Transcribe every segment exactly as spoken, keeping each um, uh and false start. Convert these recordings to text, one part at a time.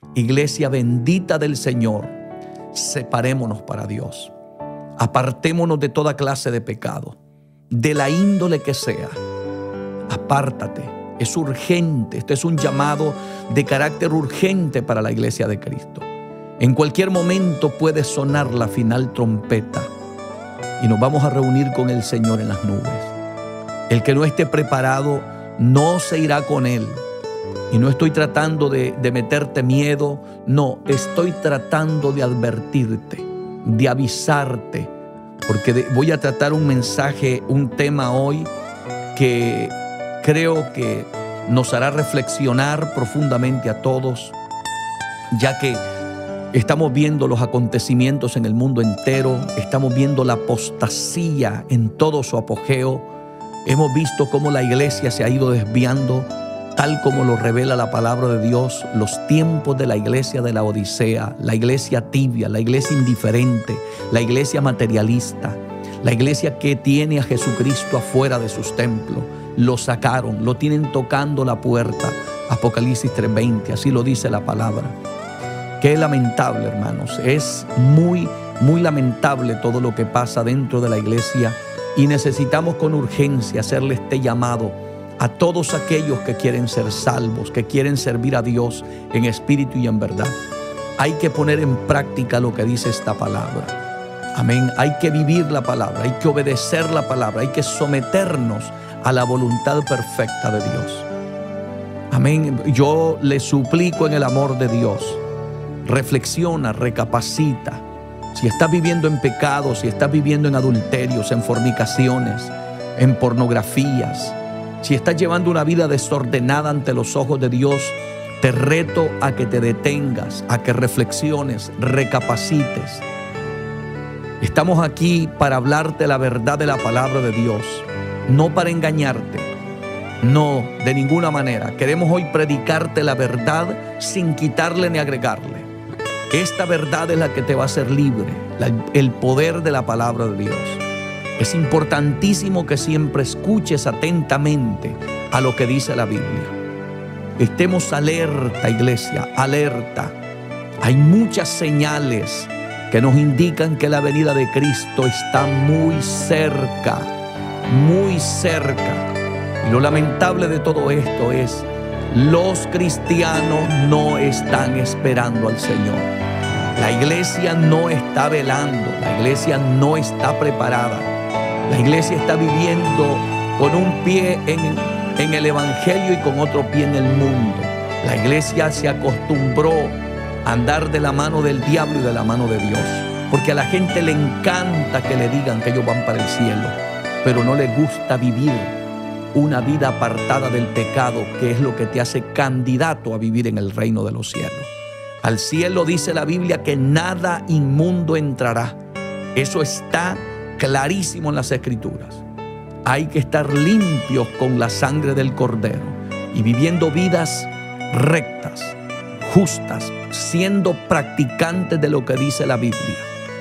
Iglesia bendita del Señor, separémonos para Dios. Apartémonos de toda clase de pecado, de la índole que sea. Apártate. Es urgente. Este es un llamado de carácter urgente para la iglesia de Cristo. En cualquier momento puede sonar la final trompeta y nos vamos a reunir con el Señor en las nubes. El que no esté preparado no se irá con Él. Y no estoy tratando de, de meterte miedo, no, estoy tratando de advertirte, de avisarte, porque de, voy a tratar un mensaje, un tema hoy que creo que nos hará reflexionar profundamente a todos, ya que estamos viendo los acontecimientos en el mundo entero, estamos viendo la apostasía en todo su apogeo, hemos visto cómo la iglesia se ha ido desviando, tal como lo revela la palabra de Dios, los tiempos de la iglesia de la Odisea, la iglesia tibia, la iglesia indiferente, la iglesia materialista, la iglesia que tiene a Jesucristo afuera de sus templos. Lo sacaron, lo tienen tocando la puerta. Apocalipsis tres veinte, así lo dice la palabra. Qué lamentable, hermanos. Es muy, muy lamentable todo lo que pasa dentro de la iglesia y necesitamos con urgencia hacerle este llamado a todos aquellos que quieren ser salvos, que quieren servir a Dios en espíritu y en verdad. Hay que poner en práctica lo que dice esta palabra. Amén. Hay que vivir la palabra, hay que obedecer la palabra, hay que someternos a la voluntad perfecta de Dios. Amén. Yo le suplico en el amor de Dios, reflexiona, recapacita. Si estás viviendo en pecados, si estás viviendo en adulterios, en fornicaciones, en pornografías, si estás llevando una vida desordenada ante los ojos de Dios, te reto a que te detengas, a que reflexiones, recapacites. Estamos aquí para hablarte la verdad de la palabra de Dios, no para engañarte, no, de ninguna manera. Queremos hoy predicarte la verdad sin quitarle ni agregarle. Esta verdad es la que te va a hacer libre, la, el poder de la palabra de Dios. Es importantísimo que siempre escuches atentamente a lo que dice la Biblia. Estemos alerta, iglesia, alerta. Hay muchas señales que nos indican que la venida de Cristo está muy cerca, muy cerca. Y lo lamentable de todo esto es, los cristianos no están esperando al Señor. La iglesia no está velando, la iglesia no está preparada. La iglesia está viviendo con un pie en, en el evangelio y con otro pie en el mundo. La iglesia se acostumbró a andar de la mano del diablo y de la mano de Dios, porque a la gente le encanta que le digan que ellos van para el cielo, pero no les gusta vivir una vida apartada del pecado, que es lo que te hace candidato a vivir en el reino de los cielos. Al cielo dice la Biblia que nada inmundo entrará. Eso está clarísimo en las Escrituras. Hay que estar limpios con la sangre del Cordero y viviendo vidas rectas, justas, siendo practicantes de lo que dice la Biblia.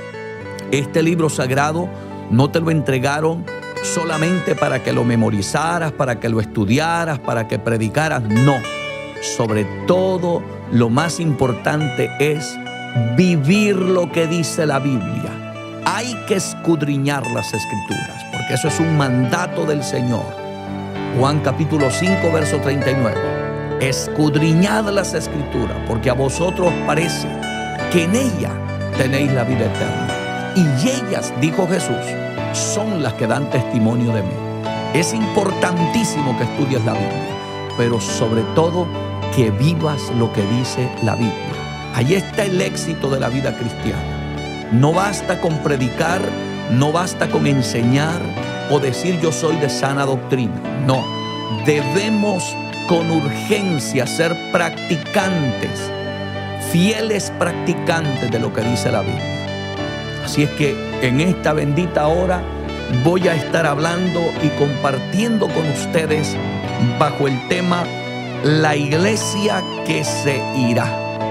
Este libro sagrado no te lo entregaron solamente para que lo memorizaras, para que lo estudiaras, para que predicaras. No. Sobre todo, lo más importante es vivir lo que dice la Biblia. Hay que escudriñar las Escrituras, porque eso es un mandato del Señor. Juan capítulo cinco, verso treinta y nueve. Escudriñad las Escrituras, porque a vosotros parece que en ella tenéis la vida eterna. Y ellas, dijo Jesús, son las que dan testimonio de mí. Es importantísimo que estudies la Biblia, pero sobre todo que vivas lo que dice la Biblia. Ahí está el éxito de la vida cristiana. No basta con predicar, no basta con enseñar o decir yo soy de sana doctrina. No, debemos con urgencia ser practicantes, fieles practicantes de lo que dice la Biblia. Así es que en esta bendita hora voy a estar hablando y compartiendo con ustedes bajo el tema la iglesia que se irá.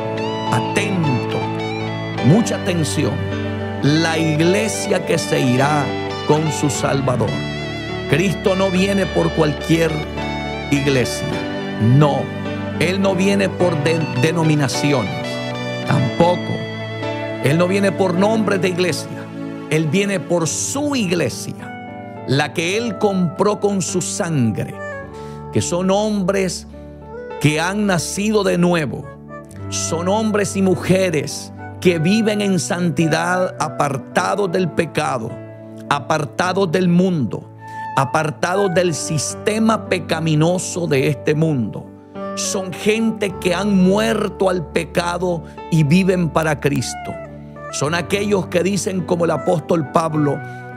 Atento, mucha atención. La iglesia que se irá con su Salvador. Cristo no viene por cualquier iglesia. No, Él no viene por de- denominaciones. Tampoco. Él no viene por nombre de iglesia. Él viene por su iglesia, la que Él compró con su sangre, que son hombres que han nacido de nuevo. Son hombres y mujeres que viven en santidad, apartados del pecado, apartados del mundo, apartados del sistema pecaminoso de este mundo. Son gente que han muerto al pecado y viven para Cristo. Son aquellos que dicen como el apóstol Pablo: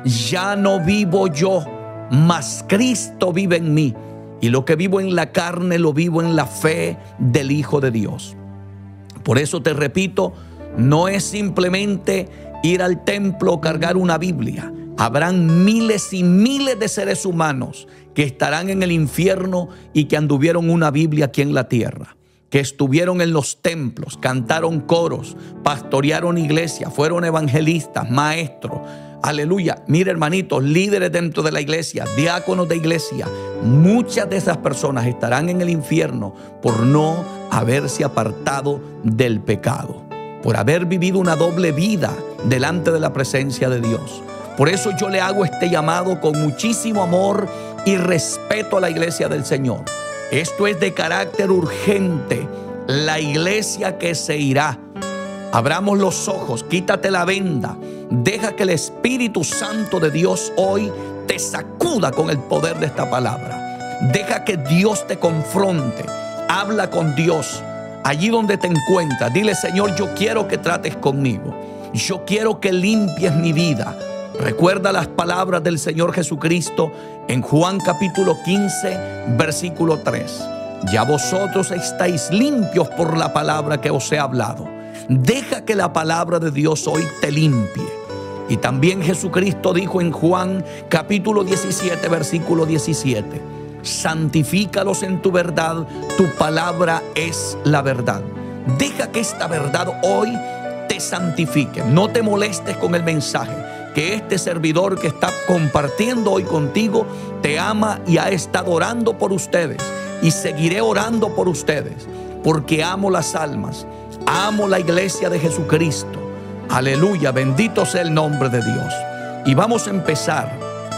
ya no vivo yo, mas Cristo vive en mí. Y lo que vivo en la carne lo vivo en la fe del Hijo de Dios. Por eso te repito, no es simplemente ir al templo o cargar una Biblia. Habrán miles y miles de seres humanos que estarán en el infierno y que anduvieron una Biblia aquí en la tierra, que estuvieron en los templos, cantaron coros, pastorearon iglesias, fueron evangelistas, maestros. Aleluya. Mire, hermanitos, líderes dentro de la iglesia, diáconos de iglesia. Muchas de esas personas estarán en el infierno por no haberse apartado del pecado, por haber vivido una doble vida delante de la presencia de Dios. Por eso yo le hago este llamado con muchísimo amor y respeto a la iglesia del Señor. Esto es de carácter urgente. La iglesia que se irá. Abramos los ojos, quítate la venda. Deja que el Espíritu Santo de Dios hoy te sacuda con el poder de esta palabra. Deja que Dios te confronte. Habla con Dios allí donde te encuentras. Dile: Señor, yo quiero que trates conmigo. Yo quiero que limpies mi vida. Recuerda las palabras del Señor Jesucristo en Juan capítulo quince, versículo tres. Ya vosotros estáis limpios por la palabra que os he hablado. Deja que la palabra de Dios hoy te limpie. Y también Jesucristo dijo en Juan capítulo diecisiete, versículo diecisiete: santifícalos en tu verdad, tu palabra es la verdad. Deja que esta verdad hoy te santifique. No te molestes con el mensaje, que este servidor que está compartiendo hoy contigo te ama y ha estado orando por ustedes, y seguiré orando por ustedes, porque amo las almas, amo la iglesia de Jesucristo. Aleluya, bendito sea el nombre de Dios. Y vamos a empezar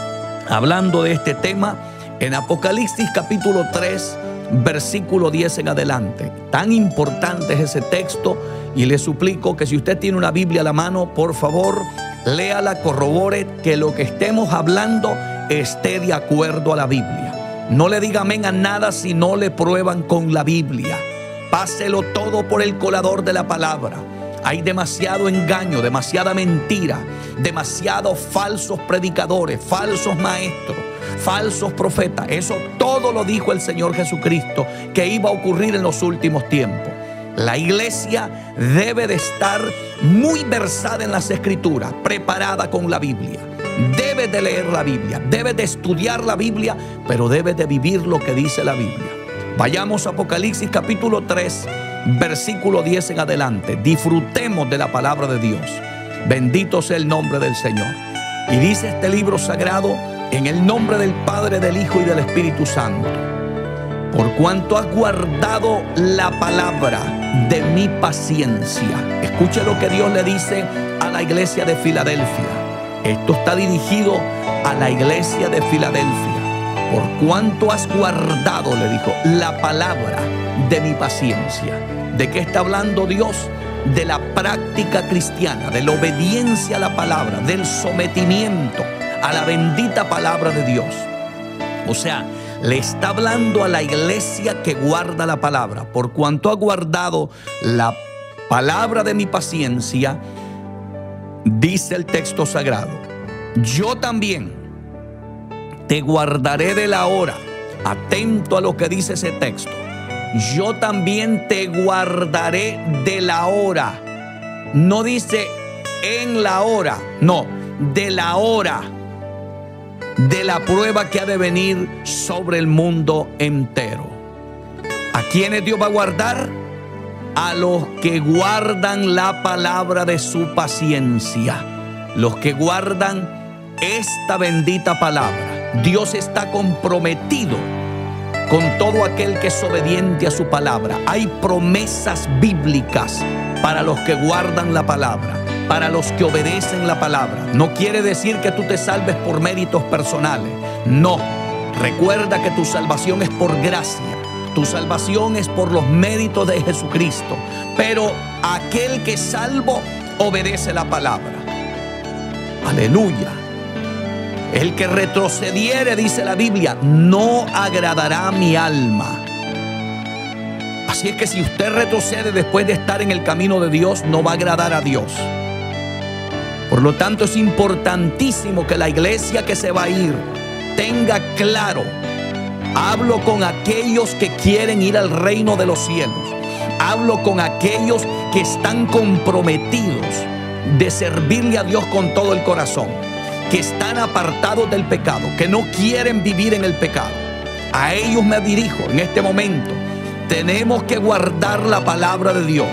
hablando de este tema en Apocalipsis capítulo tres, versículo diez en adelante. Tan importante es ese texto, y le suplico que si usted tiene una Biblia a la mano, por favor, léala, corrobore que lo que estemos hablando esté de acuerdo a la Biblia. No le diga amén a nada si no le prueban con la Biblia. Páselo todo por el colador de la palabra. Hay demasiado engaño, demasiada mentira, demasiados falsos predicadores, falsos maestros, falsos profetas. Eso todo lo dijo el Señor Jesucristo que iba a ocurrir en los últimos tiempos. La iglesia debe de estar muy versada en las Escrituras, preparada con la Biblia. Debe de leer la Biblia, debe de estudiar la Biblia, pero debe de vivir lo que dice la Biblia. Vayamos a Apocalipsis capítulo tres, versículo diez en adelante. Disfrutemos de la palabra de Dios. Bendito sea el nombre del Señor. Y dice este libro sagrado: en el nombre del Padre, del Hijo y del Espíritu Santo. Por cuanto has guardado la palabra de mi paciencia. Escuche lo que Dios le dice a la iglesia de Filadelfia. Esto está dirigido a la iglesia de Filadelfia. Por cuanto has guardado, le dijo, la palabra de mi paciencia. ¿De qué está hablando Dios? De la práctica cristiana, de la obediencia a la palabra, del sometimiento a la bendita palabra de Dios. O sea, le está hablando a la iglesia que guarda la palabra. Por cuanto ha guardado la palabra de mi paciencia, dice el texto sagrado, yo también te guardaré de la hora. Atento a lo que dice ese texto. Yo también te guardaré de la hora. No dice en la hora, no, de la hora de la prueba que ha de venir sobre el mundo entero. ¿A quiénes Dios va a guardar? A los que guardan la palabra de su paciencia. Los que guardan esta bendita palabra. Dios está comprometido con todo aquel que es obediente a su palabra. Hay promesas bíblicas para los que guardan la palabra, para los que obedecen la palabra. No quiere decir que tú te salves por méritos personales. No. Recuerda que tu salvación es por gracia. Tu salvación es por los méritos de Jesucristo. Pero aquel que es salvo obedece la palabra. Aleluya. El que retrocediere, dice la Biblia, no agradará a mi alma. Así es que si usted retrocede después de estar en el camino de Dios, no va a agradar a Dios. Por lo tanto, es importantísimo que la iglesia que se va a ir tenga claro. Hablo con aquellos que quieren ir al reino de los cielos. Hablo con aquellos que están comprometidos de servirle a Dios con todo el corazón, que están apartados del pecado, que no quieren vivir en el pecado. A ellos me dirijo en este momento. Tenemos que guardar la palabra de Dios.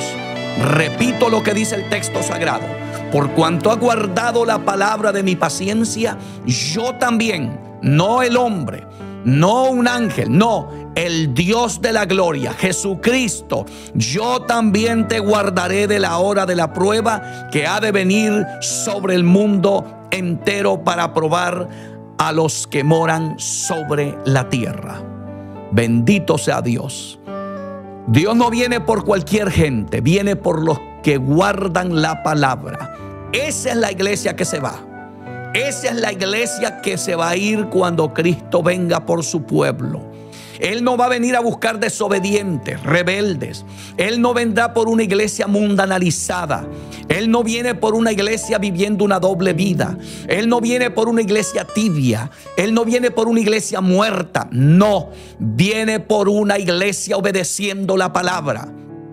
Repito lo que dice el texto sagrado. Por cuanto ha guardado la palabra de mi paciencia, yo también, no el hombre, no un ángel, no, el Dios de la gloria, Jesucristo, yo también te guardaré de la hora de la prueba que ha de venir sobre el mundo entero para probar a los que moran sobre la tierra. Bendito sea Dios. Dios no viene por cualquier gente, viene por los que guardan la palabra. Esa es la iglesia que se va. Esa es la iglesia que se va a ir cuando Cristo venga por su pueblo. Él no va a venir a buscar desobedientes, rebeldes. Él no vendrá por una iglesia mundanalizada. Él no viene por una iglesia viviendo una doble vida. Él no viene por una iglesia tibia. Él no viene por una iglesia muerta. No, viene por una iglesia obedeciendo la palabra.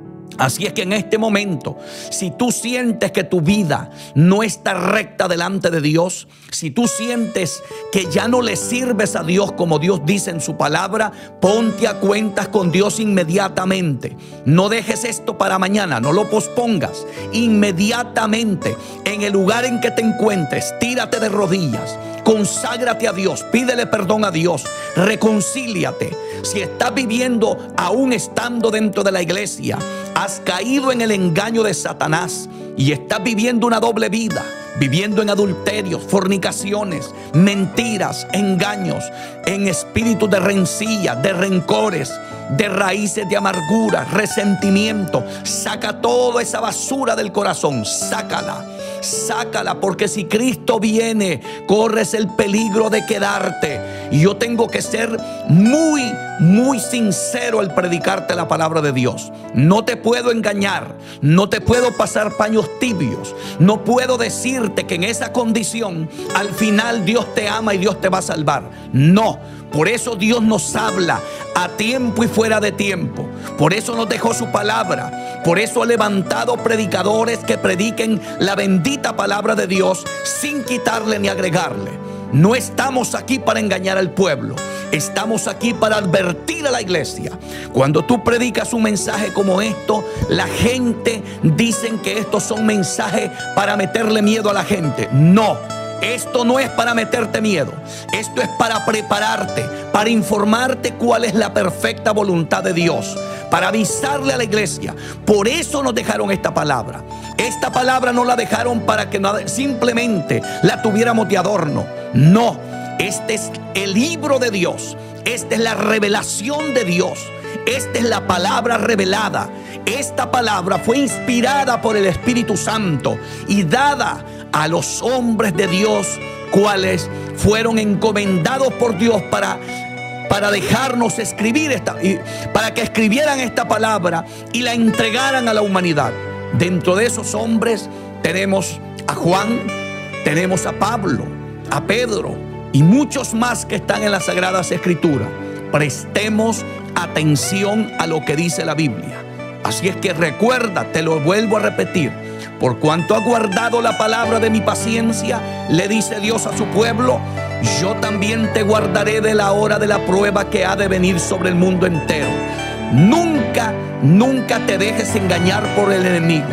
Así es que en este momento, si tú sientes que tu vida no está recta delante de Dios, si tú sientes que ya no le sirves a Dios como Dios dice en su palabra, ponte a cuentas con Dios inmediatamente. No dejes esto para mañana, no lo pospongas. Inmediatamente, en el lugar en que te encuentres, tírate de rodillas, conságrate a Dios, pídele perdón a Dios, reconcíliate. Si estás viviendo aún estando dentro de la iglesia, has caído en el engaño de Satanás y estás viviendo una doble vida, viviendo en adulterios, fornicaciones, mentiras, engaños, en espíritu de rencilla, de rencores, de raíces de amargura, resentimiento. Saca toda esa basura del corazón, sácala. Sácala, porque si Cristo viene, corres el peligro de quedarte. Y yo tengo que ser muy, muy sincero al predicarte la palabra de Dios. No te puedo engañar, no te puedo pasar paños tibios, no puedo decirte que en esa condición al final Dios te ama y Dios te va a salvar. No. Por eso Dios nos habla a tiempo y fuera de tiempo. Por eso nos dejó su palabra. Por eso ha levantado predicadores que prediquen la bendita palabra de Dios sin quitarle ni agregarle. No estamos aquí para engañar al pueblo. Estamos aquí para advertir a la iglesia. Cuando tú predicas un mensaje como esto, la gente dicen que estos son mensajes para meterle miedo a la gente. No. Esto no es para meterte miedo. Esto es para prepararte, para informarte cuál es la perfecta voluntad de Dios, para avisarle a la iglesia. Por eso nos dejaron esta palabra. Esta palabra no la dejaron para que no, simplemente la tuviéramos de adorno. No, este es el libro de Dios. Esta es la revelación de Dios. Esta es la palabra revelada. Esta palabra fue inspirada por el Espíritu Santo y dada a los hombres de Dios, cuales fueron encomendados por Dios para, para dejarnos escribir esta, para que escribieran esta palabra y la entregaran a la humanidad. Dentro de esos hombres tenemos a Juan, tenemos a Pablo, a Pedro y muchos más que están en las Sagradas Escrituras. Prestemos atención a lo que dice la Biblia. Así es que recuerda, te lo vuelvo a repetir, por cuanto ha guardado la palabra de mi paciencia, le dice Dios a su pueblo, yo también te guardaré de la hora de la prueba que ha de venir sobre el mundo entero. Nunca, nunca te dejes engañar por el enemigo.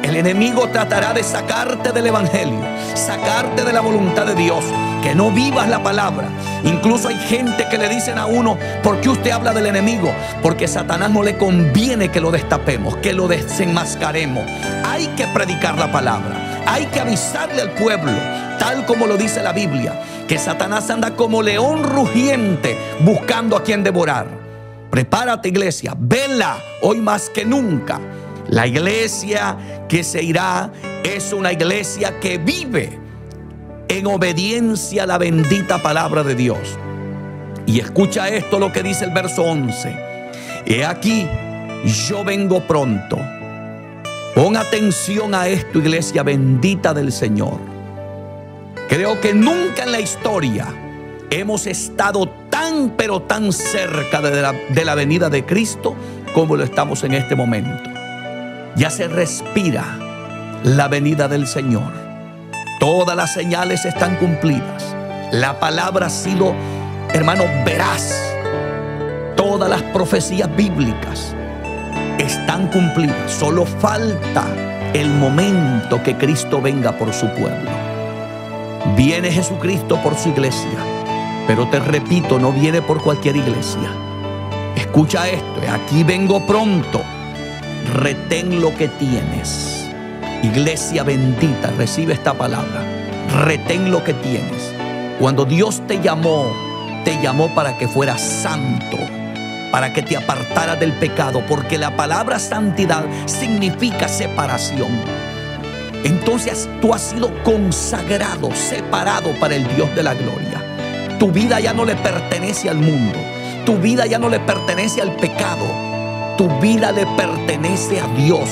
El enemigo tratará de sacarte del evangelio, sacarte de la voluntad de Dios, que no vivas la palabra. Incluso hay gente que le dicen a uno: ¿por qué usted habla del enemigo? Porque a Satanás no le conviene que lo destapemos, que lo desenmascaremos. Hay que predicar la palabra, hay que avisarle al pueblo, tal como lo dice la Biblia, que Satanás anda como león rugiente buscando a quien devorar. Prepárate, iglesia, vela hoy más que nunca. La iglesia que se irá es una iglesia que vive en obediencia a la bendita palabra de Dios. Y escucha esto, lo que dice el verso once. He aquí, yo vengo pronto. Pon atención a esto, iglesia bendita del Señor. Creo que nunca en la historia hemos estado tan pero tan cerca de la, de la venida de Cristo como lo estamos en este momento. Ya se respira la venida del Señor. Todas las señales están cumplidas. La palabra ha sido, hermano, veraz. Todas las profecías bíblicas están cumplidas. Solo falta el momento que Cristo venga por su pueblo. Viene Jesucristo por su iglesia, pero te repito, no viene por cualquier iglesia. Escucha esto: aquí vengo pronto. Retén lo que tienes. Iglesia bendita, recibe esta palabra. Retén lo que tienes. Cuando Dios te llamó, te llamó para que fueras santo, para que te apartaras del pecado, porque la palabra santidad significa separación. Entonces tú has sido consagrado, separado para el Dios de la gloria. Tu vida ya no le pertenece al mundo. Tu vida ya no le pertenece al pecado. Tu vida le pertenece a Dios.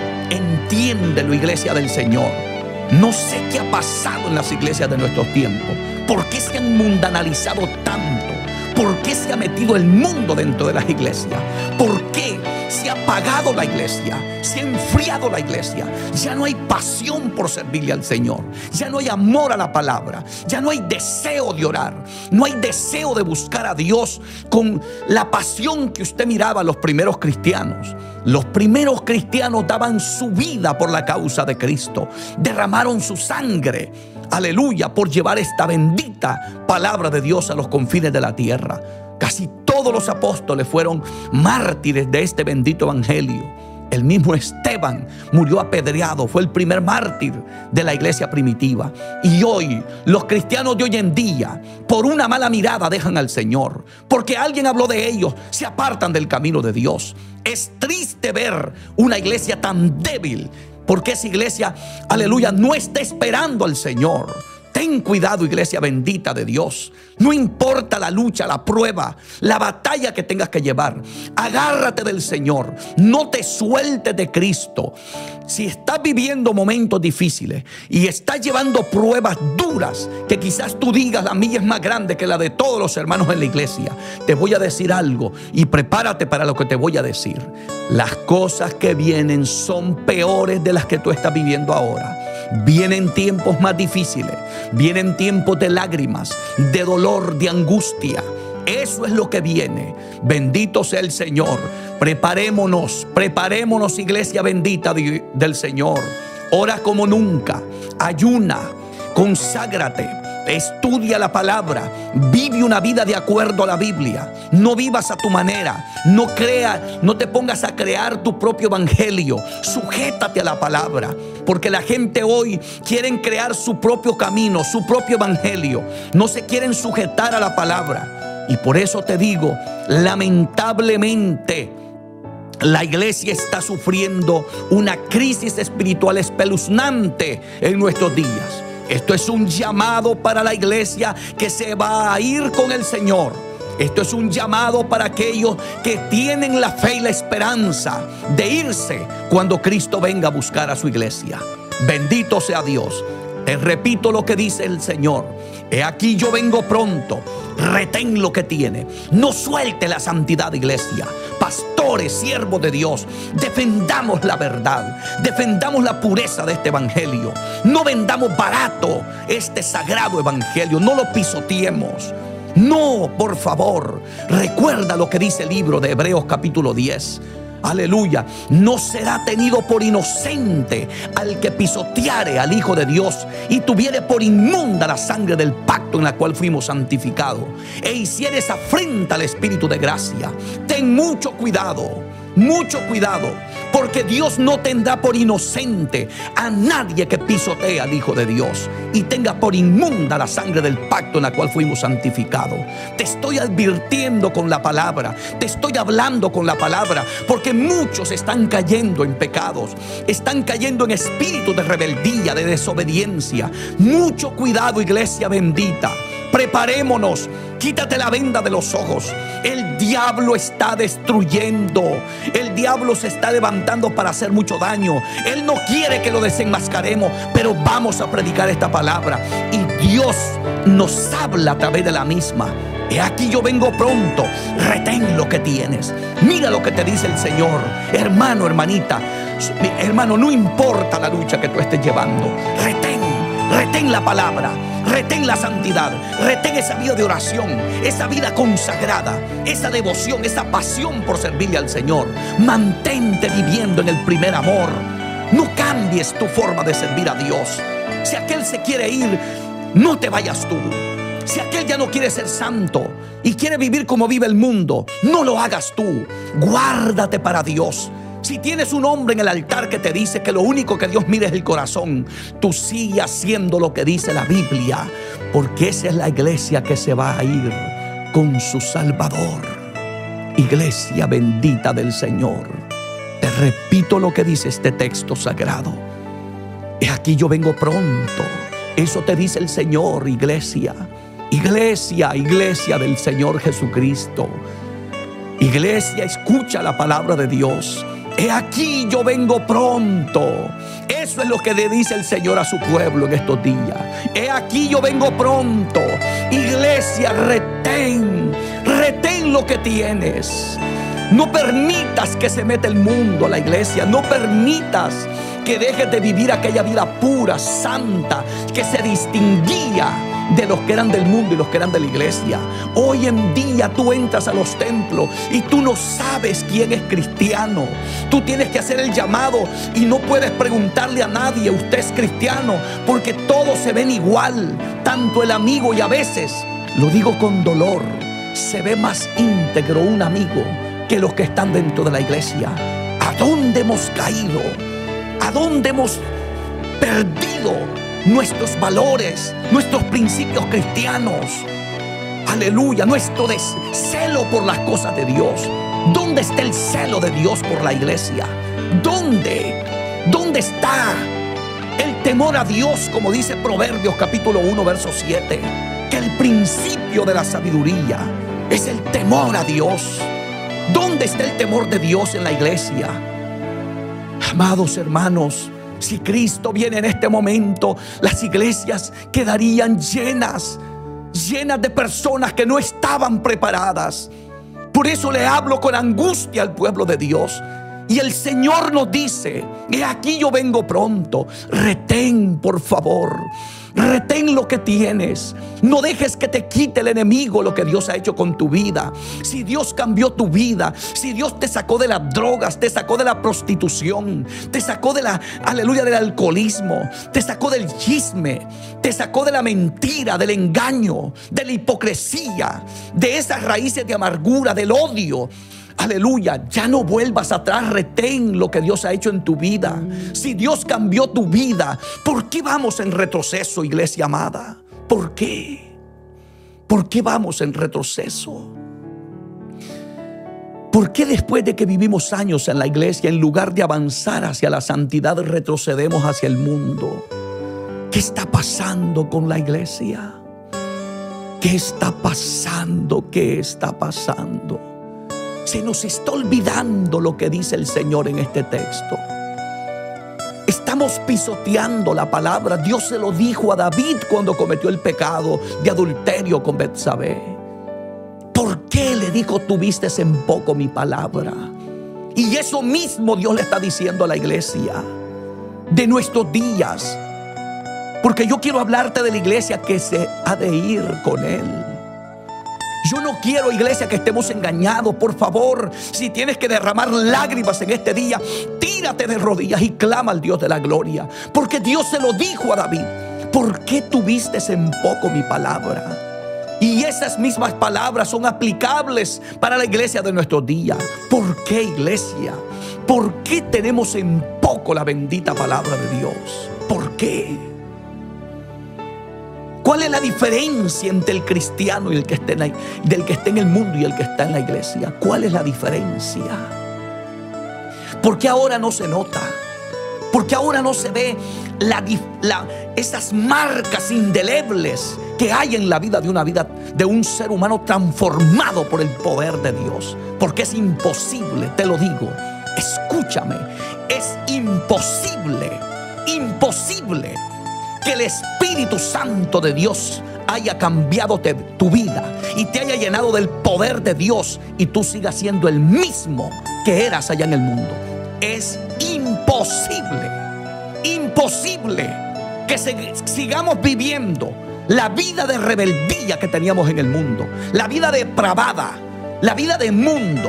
Entiéndelo, iglesia del Señor. No sé qué ha pasado en las iglesias de nuestros tiempos. ¿Por qué se han mundanalizado tanto? ¿Por qué se ha metido el mundo dentro de las iglesias? ¿Por qué se ha apagado la iglesia? Se ha enfriado la iglesia. Ya no hay pasión por servirle al Señor. Ya no hay amor a la palabra. Ya no hay deseo de orar. No hay deseo de buscar a Dios con la pasión que usted miraba a los primeros cristianos. Los primeros cristianos daban su vida por la causa de Cristo. Derramaron su sangre, aleluya, por llevar esta bendita palabra de Dios a los confines de la tierra. Casi todos los apóstoles fueron mártires de este bendito evangelio. El mismo Esteban murió apedreado, fue el primer mártir de la iglesia primitiva. Y hoy, los cristianos de hoy en día, por una mala mirada dejan al Señor, porque alguien habló de ellos, se apartan del camino de Dios. Es triste ver una iglesia tan débil, porque esa iglesia, aleluya, no está esperando al Señor. Ten cuidado, iglesia bendita de Dios. No importa la lucha, la prueba, la batalla que tengas que llevar. Agárrate del Señor. No te sueltes de Cristo. Si estás viviendo momentos difíciles y estás llevando pruebas duras, que quizás tú digas: la mía es más grande que la de todos los hermanos en la iglesia, te voy a decir algo y prepárate para lo que te voy a decir. Las cosas que vienen son peores de las que tú estás viviendo ahora. Vienen tiempos más difíciles, vienen tiempos de lágrimas, de dolor, de angustia. Eso es lo que viene. Bendito sea el Señor. Preparémonos, preparémonos, iglesia bendita de, del Señor. Ora como nunca, ayuna, conságrate. Estudia la palabra, vive una vida de acuerdo a la Biblia. No vivas a tu manera, no creas, no te pongas a crear tu propio evangelio. Sujétate a la palabra, porque la gente hoy quieren crear su propio camino, su propio evangelio. No se quieren sujetar a la palabra. Y por eso te digo, lamentablemente, la iglesia está sufriendo una crisis espiritual espeluznante en nuestros días. Esto es un llamado para la iglesia que se va a ir con el Señor. Esto es un llamado para aquellos que tienen la fe y la esperanza de irse cuando Cristo venga a buscar a su iglesia. Bendito sea Dios. Te repito lo que dice el Señor. He aquí yo vengo pronto. Retén lo que tiene. No suelte la santidad, iglesia. Pastores, siervos de Dios, defendamos la verdad. Defendamos la pureza de este evangelio. No vendamos barato este sagrado evangelio. No lo pisoteemos. No, por favor. Recuerda lo que dice el libro de Hebreos capítulo diez. aleluya, no será tenido por inocente al que pisoteare al Hijo de Dios y tuviere por inmunda la sangre del pacto en la cual fuimos santificados, e hicieres afrenta al Espíritu de gracia. Ten mucho cuidado, mucho cuidado, porque Dios no tendrá por inocente a nadie que pisotee al Hijo de Dios y tenga por inmunda la sangre del pacto en la cual fuimos santificados. Te estoy advirtiendo con la palabra, te estoy hablando con la palabra, porque muchos están cayendo en pecados, están cayendo en espíritu de rebeldía, de desobediencia. Mucho cuidado, iglesia bendita. Preparémonos, quítate la venda de los ojos. El diablo está destruyendo, el diablo se está levantando para hacer mucho daño. Él no quiere que lo desenmascaremos, pero vamos a predicar esta palabra y Dios nos habla a través de la misma. He aquí yo vengo pronto, retén lo que tienes. Mira lo que te dice el Señor, hermano, hermanita, hermano, no importa la lucha que tú estés llevando, retén, retén la palabra. Retén la santidad, retén esa vida de oración, esa vida consagrada, esa devoción, esa pasión por servirle al Señor. Mantente viviendo en el primer amor. No cambies tu forma de servir a Dios. Si aquel se quiere ir, no te vayas tú. Si aquel ya no quiere ser santo y quiere vivir como vive el mundo, no lo hagas tú. Guárdate para Dios. Si tienes un hombre en el altar que te dice que lo único que Dios mira es el corazón, tú sigue haciendo lo que dice la Biblia, porque esa es la iglesia que se va a ir con su Salvador. Iglesia bendita del Señor, te repito lo que dice este texto sagrado. He aquí yo vengo pronto. Eso te dice el Señor, iglesia. Iglesia, iglesia del Señor Jesucristo. Iglesia, escucha la palabra de Dios. He aquí yo vengo pronto. Eso es lo que le dice el Señor a su pueblo en estos días. He aquí yo vengo pronto. Iglesia, retén, retén lo que tienes. No permitas que se meta el mundo a la iglesia. No permitas que dejes de vivir aquella vida pura, santa, que se distinguía de los que eran del mundo y los que eran de la iglesia. Hoy en día tú entras a los templos y tú no sabes quién es cristiano. Tú tienes que hacer el llamado y no puedes preguntarle a nadie, usted es cristiano, porque todos se ven igual, tanto el amigo, y a veces, lo digo con dolor, se ve más íntegro un amigo que los que están dentro de la iglesia. ¿A dónde hemos caído? ¿A dónde hemos perdido nuestros valores, nuestros principios cristianos? Aleluya, nuestro celo por las cosas de Dios. ¿Dónde está el celo de Dios por la iglesia? ¿Dónde? ¿Dónde está el temor a Dios? Como dice Proverbios capítulo uno verso siete, que el principio de la sabiduría es el temor a Dios. ¿Dónde está el temor de Dios en la iglesia? Amados hermanos, si Cristo viene en este momento, las iglesias quedarían llenas, llenas de personas que no estaban preparadas. Por eso le hablo con angustia al pueblo de Dios. Y el Señor nos dice, he aquí yo vengo pronto. Retén, por favor, retén lo que tienes. No dejes que te quite el enemigo lo que Dios ha hecho con tu vida. Si Dios cambió tu vida, si Dios te sacó de las drogas, te sacó de la prostitución, te sacó de la, aleluya, del alcoholismo, te sacó del chisme, te sacó de la mentira, del engaño, de la hipocresía, de esas raíces de amargura, del odio. Aleluya, ya no vuelvas atrás, retén lo que Dios ha hecho en tu vida. Si Dios cambió tu vida, ¿por qué vamos en retroceso, iglesia amada? ¿Por qué? ¿Por qué vamos en retroceso? ¿Por qué después de que vivimos años en la iglesia, en lugar de avanzar hacia la santidad, retrocedemos hacia el mundo? ¿Qué está pasando con la iglesia? ¿Qué está pasando? ¿Qué está pasando? Se nos está olvidando lo que dice el Señor en este texto. Estamos pisoteando la palabra. Dios se lo dijo a David cuando cometió el pecado de adulterio con Betsabé. ¿Por qué le dijo, tuviste en poco mi palabra? Y eso mismo Dios le está diciendo a la iglesia de nuestros días. Porque yo quiero hablarte de la iglesia que se ha de ir con Él. Yo no quiero, iglesia, que estemos engañados. Por favor, si tienes que derramar lágrimas en este día, tírate de rodillas y clama al Dios de la gloria. Porque Dios se lo dijo a David: ¿por qué tuviste en poco mi palabra? Y esas mismas palabras son aplicables para la iglesia de nuestros días. ¿Por qué, iglesia? ¿Por qué tenemos en poco la bendita palabra de Dios? ¿Por qué? ¿Cuál es la diferencia entre el cristiano y el que esté en la, del que esté en el mundo y el que está en la iglesia? ¿Cuál es la diferencia? ¿Por qué ahora no se nota? ¿Por qué ahora no se ve la, la, esas marcas indelebles que hay en la vida de una vida de un ser humano transformado por el poder de Dios? Porque es imposible, te lo digo, escúchame, es imposible, imposible que el Espíritu Santo de Dios haya cambiado te, tu vida y te haya llenado del poder de Dios y tú sigas siendo el mismo que eras allá en el mundo. Es imposible, imposible que se, sigamos viviendo la vida de rebeldía que teníamos en el mundo, la vida depravada, la vida de mundo,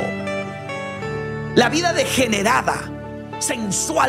la vida degenerada, sensual,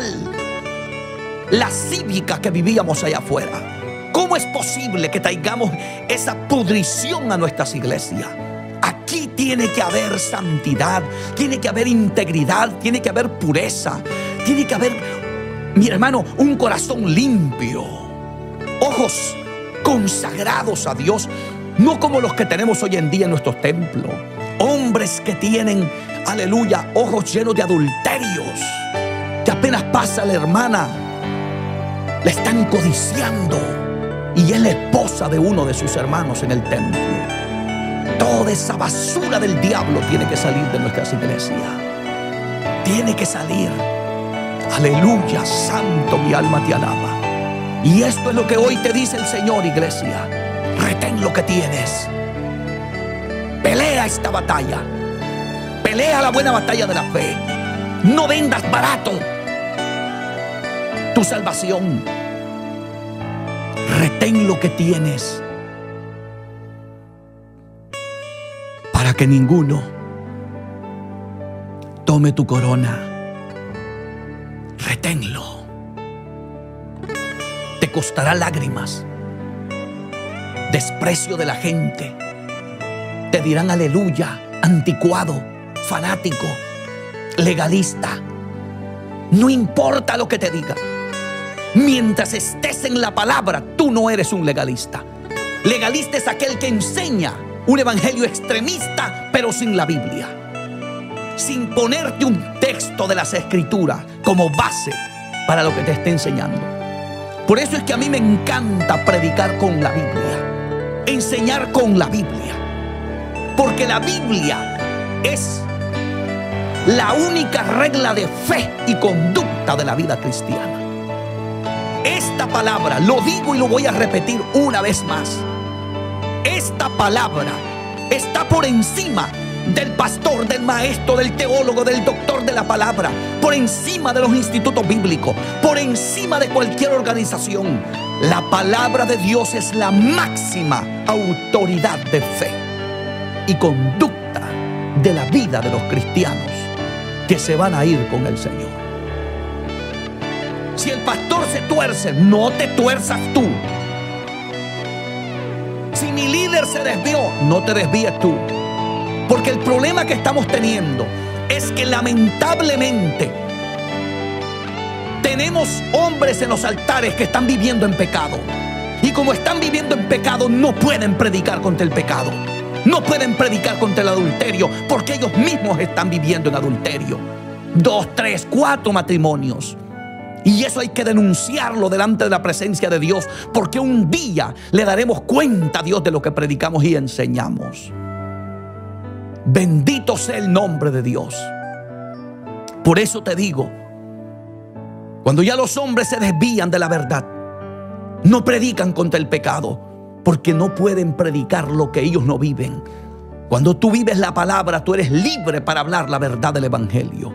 lascívica que vivíamos allá afuera. ¿Cómo es posible que traigamos esa pudrición a nuestras iglesias? Aquí tiene que haber santidad, tiene que haber integridad, tiene que haber pureza, tiene que haber, mi hermano, un corazón limpio, ojos consagrados a Dios, no como los que tenemos hoy en día en nuestros templos. Hombres que tienen, aleluya, ojos llenos de adulterios, que apenas pasa la hermana, la están codiciando y es la esposa de uno de sus hermanos en el templo. Toda esa basura del diablo tiene que salir de nuestras iglesias. Tiene que salir. Aleluya, santo, mi alma te alaba. Y esto es lo que hoy te dice el Señor, iglesia. Retén lo que tienes. Pelea esta batalla. Pelea la buena batalla de la fe. No vendas barato tu salvación. Retén lo que tienes para que ninguno tome tu corona. Reténlo. Te costará lágrimas, desprecio de la gente. Te dirán aleluya, anticuado, fanático, legalista. No importa lo que te digan. Mientras estés en la palabra, tú no eres un legalista. Legalista es aquel que enseña un evangelio extremista, pero sin la Biblia, sin ponerte un texto de las Escrituras como base para lo que te esté enseñando. Por eso es que a mí me encanta predicar con la Biblia, enseñar con la Biblia, porque la Biblia es la única regla de fe y conducta de la vida cristiana. Esta palabra, lo digo y lo voy a repetir una vez más, esta palabra está por encima del pastor, del maestro, del teólogo, del doctor de la palabra, por encima de los institutos bíblicos, por encima de cualquier organización. La palabra de Dios es la máxima autoridad de fe y conducta de la vida de los cristianos que se van a ir con el Señor. Si el pastor se tuerce, no te tuerzas tú. Si mi líder se desvió, no te desvíes tú. Porque el problema que estamos teniendo es que lamentablemente tenemos hombres en los altares que están viviendo en pecado. Y como están viviendo en pecado, no pueden predicar contra el pecado. No pueden predicar contra el adulterio, porque ellos mismos están viviendo en adulterio. Dos, tres, cuatro matrimonios. Y eso hay que denunciarlo delante de la presencia de Dios, porque un día le daremos cuenta a Dios de lo que predicamos y enseñamos. Bendito sea el nombre de Dios. Por eso te digo, cuando ya los hombres se desvían de la verdad, no predican contra el pecado, porque no pueden predicar lo que ellos no viven. Cuando tú vives la palabra, tú eres libre para hablar la verdad del evangelio.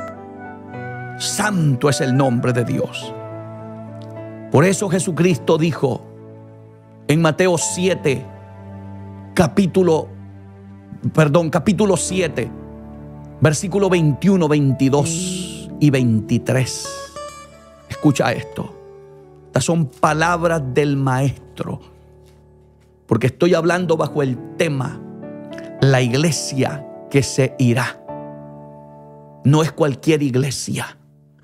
Santo es el nombre de Dios. Por eso Jesucristo dijo en Mateo siete, capítulo perdón, capítulo siete, versículo veintiuno, veintidós y veintitrés. Escucha esto. Estas son palabras del maestro, porque estoy hablando bajo el tema la iglesia que se irá. No es cualquier iglesia.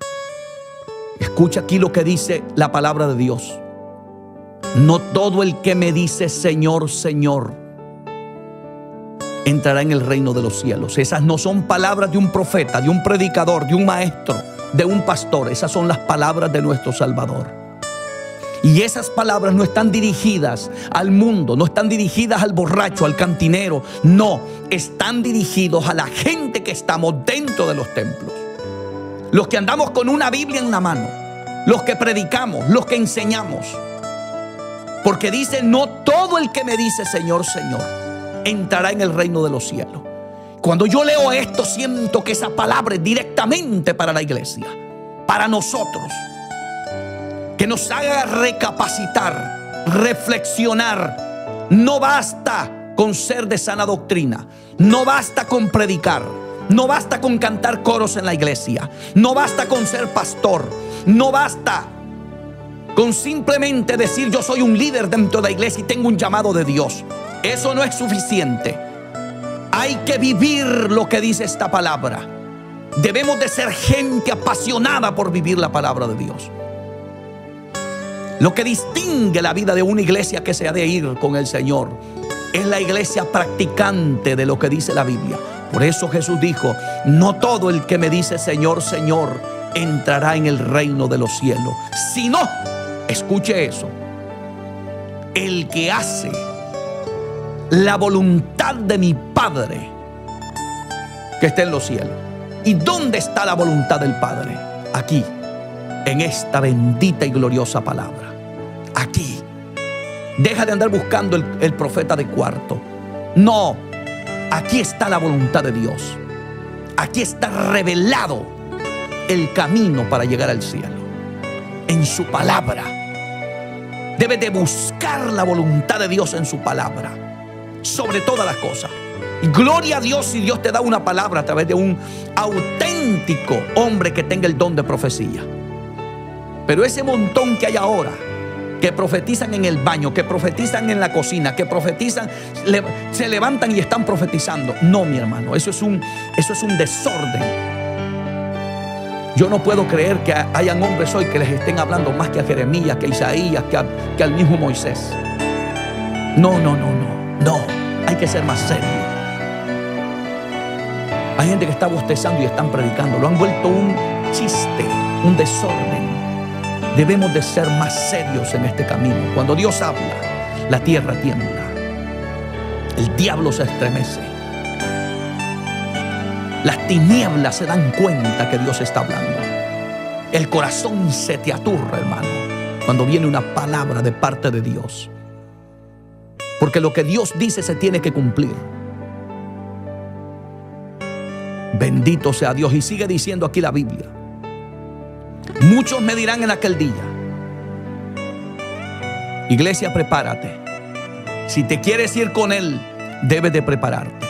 Escucha aquí lo que dice la palabra de Dios. No todo el que me dice Señor, Señor, entrará en el reino de los cielos. Esas no son palabras de un profeta, de un predicador, de un maestro, de un pastor. Esas son las palabras de nuestro Salvador. Y esas palabras no están dirigidas al mundo, no están dirigidas al borracho, al cantinero. No, están dirigidos a la gente que estamos dentro de los templos. Los que andamos con una Biblia en la mano, los que predicamos, los que enseñamos. Porque dice, no todo el que me dice Señor, Señor, entrará en el reino de los cielos. Cuando yo leo esto, siento que esa palabra es directamente para la iglesia, para nosotros. Que nos haga recapacitar, reflexionar. No basta con ser de sana doctrina. No basta con predicar. No basta con cantar coros en la iglesia. No basta con ser pastor. No basta con simplemente decir yo soy un líder dentro de la iglesia y tengo un llamado de Dios. Eso no es suficiente. Hay que vivir lo que dice esta palabra. Debemos de ser gente apasionada por vivir la palabra de Dios. Lo que distingue la vida de una iglesia que se ha de ir con el Señor es la iglesia practicante de lo que dice la Biblia. Por eso Jesús dijo, no todo el que me dice Señor, Señor, entrará en el reino de los cielos, sino, escuche eso, el que hace la voluntad de mi Padre que está en los cielos. ¿Y dónde está la voluntad del Padre? Aquí, en esta bendita y gloriosa palabra. Aquí. Deja de andar buscando el, el profeta de cuarto. No, aquí está la voluntad de Dios. Aquí está revelado el camino para llegar al cielo. En su palabra. Debe de buscar la voluntad de Dios en su palabra, sobre todas las cosas. Y gloria a Dios si Dios te da una palabra a través de un auténtico hombre que tenga el don de profecía. Pero ese montón que hay ahora, que profetizan en el baño, que profetizan en la cocina, que profetizan, le, se levantan y están profetizando. No, mi hermano, eso es un, eso es un desorden. Yo no puedo creer que hayan hombres hoy que les estén hablando más que a Jeremías, que a Isaías, que, a, que al mismo Moisés. No, no, no, no, no. Hay que ser más serio. Hay gente que está bostezando y están predicando. Lo han vuelto un chiste, un desorden. Debemos de ser más serios en este camino. Cuando Dios habla, la tierra tiembla. El diablo se estremece. Las tinieblas se dan cuenta que Dios está hablando. El corazón se te aturra, hermano, cuando viene una palabra de parte de Dios. Porque lo que Dios dice se tiene que cumplir. Bendito sea Dios. Y sigue diciendo aquí la Biblia. Muchos me dirán en aquel día, iglesia, prepárate. Si te quieres ir con Él, debes de prepararte.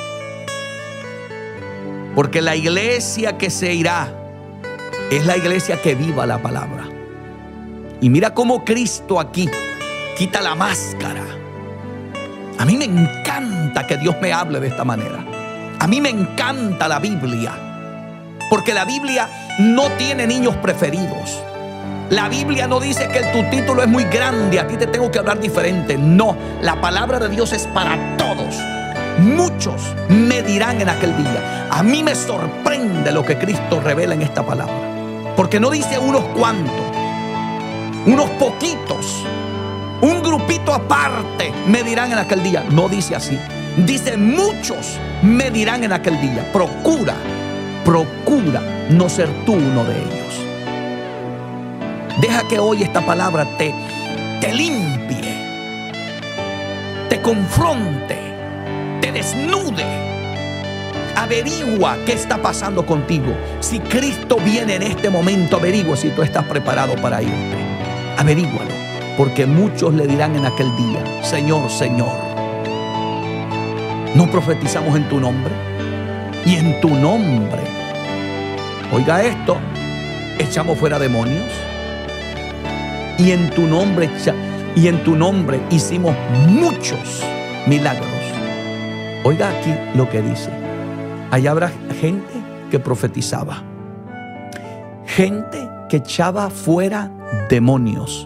Porque la iglesia que se irá es la iglesia que viva la palabra. Y mira cómo Cristo aquí quita la máscara. A mí me encanta que Dios me hable de esta manera. A mí me encanta la Biblia. Porque la Biblia no tiene niños preferidos. La Biblia no dice que tu título es muy grande, a ti te tengo que hablar diferente. No, la palabra de Dios es para todos. Muchos me dirán en aquel día. A mí me sorprende lo que Cristo revela en esta palabra. Porque no dice unos cuantos, unos poquitos, un grupito aparte me dirán en aquel día. No dice así. Dice muchos me dirán en aquel día. Procura, procura no ser tú uno de ellos. Deja que hoy esta palabra te, te limpie, te confronte, te desnude. Averigua qué está pasando contigo. Si Cristo viene en este momento, averigua si tú estás preparado para irte. Averígualo, porque muchos le dirán en aquel día: Señor, Señor. No profetizamos en tu nombre. Y en tu nombre, oiga esto, echamos fuera demonios. Y en tu nombre, y en tu nombre hicimos muchos milagros. Oiga aquí lo que dice. Allá habrá gente que profetizaba, gente que echaba fuera demonios,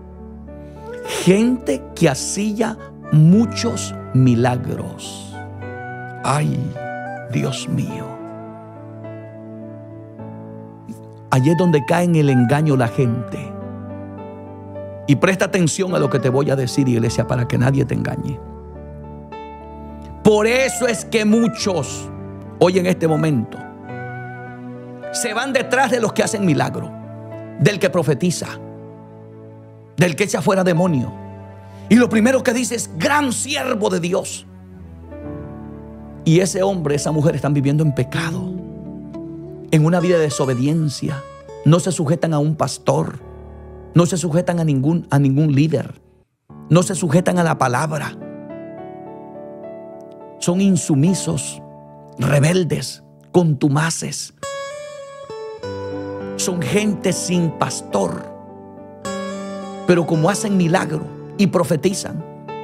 gente que hacía muchos milagros. Ay, Dios mío. Allí es donde cae en el engaño la gente. Y presta atención a lo que te voy a decir, iglesia, para que nadie te engañe. Por eso es que muchos hoy en este momento se van detrás de los que hacen milagro, del que profetiza, del que echa fuera demonio. Y lo primero que dice es: gran siervo de Dios. Y ese hombre, esa mujer están viviendo en pecado, en una vida de desobediencia. No se sujetan a un pastor, no se sujetan a ningún, a ningún líder, no se sujetan a la palabra. Son insumisos, rebeldes, contumaces. Son gente sin pastor. Pero como hacen milagro y profetizan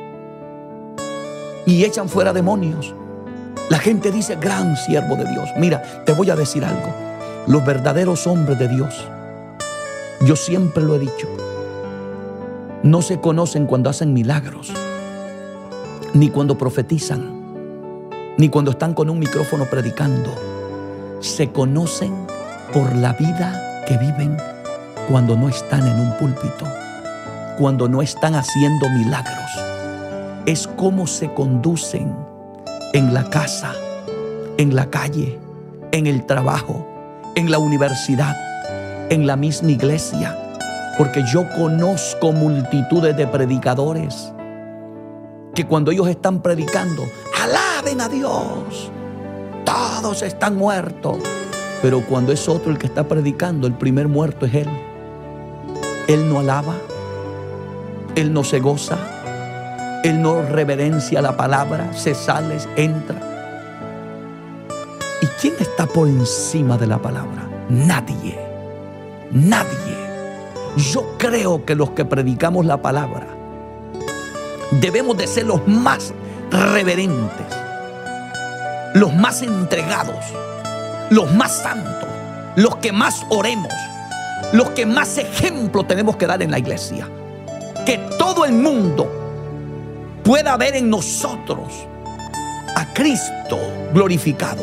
y echan fuera demonios, la gente dice: gran siervo de Dios. Mira, te voy a decir algo. Los verdaderos hombres de Dios, yo siempre lo he dicho, no se conocen cuando hacen milagros, ni cuando profetizan, ni cuando están con un micrófono predicando. Se conocen por la vida que viven cuando no están en un púlpito, cuando no están haciendo milagros. Es cómo se conducen en la casa, en la calle, en el trabajo, en la universidad, en la misma iglesia. Porque yo conozco multitudes de predicadores que cuando ellos están predicando, alaben a Dios, todos están muertos. Pero cuando es otro el que está predicando, el primer muerto es él. Él no alaba, él no se goza, él no reverencia la palabra, se sale, entra. ¿Y quién está por encima de la palabra? Nadie, nadie. Yo creo que los que predicamos la palabra debemos de ser los más reverentes, los más entregados, los más santos, los que más oremos, los que más ejemplo tenemos que dar en la iglesia. Que todo el mundo pueda ver en nosotros a Cristo glorificado.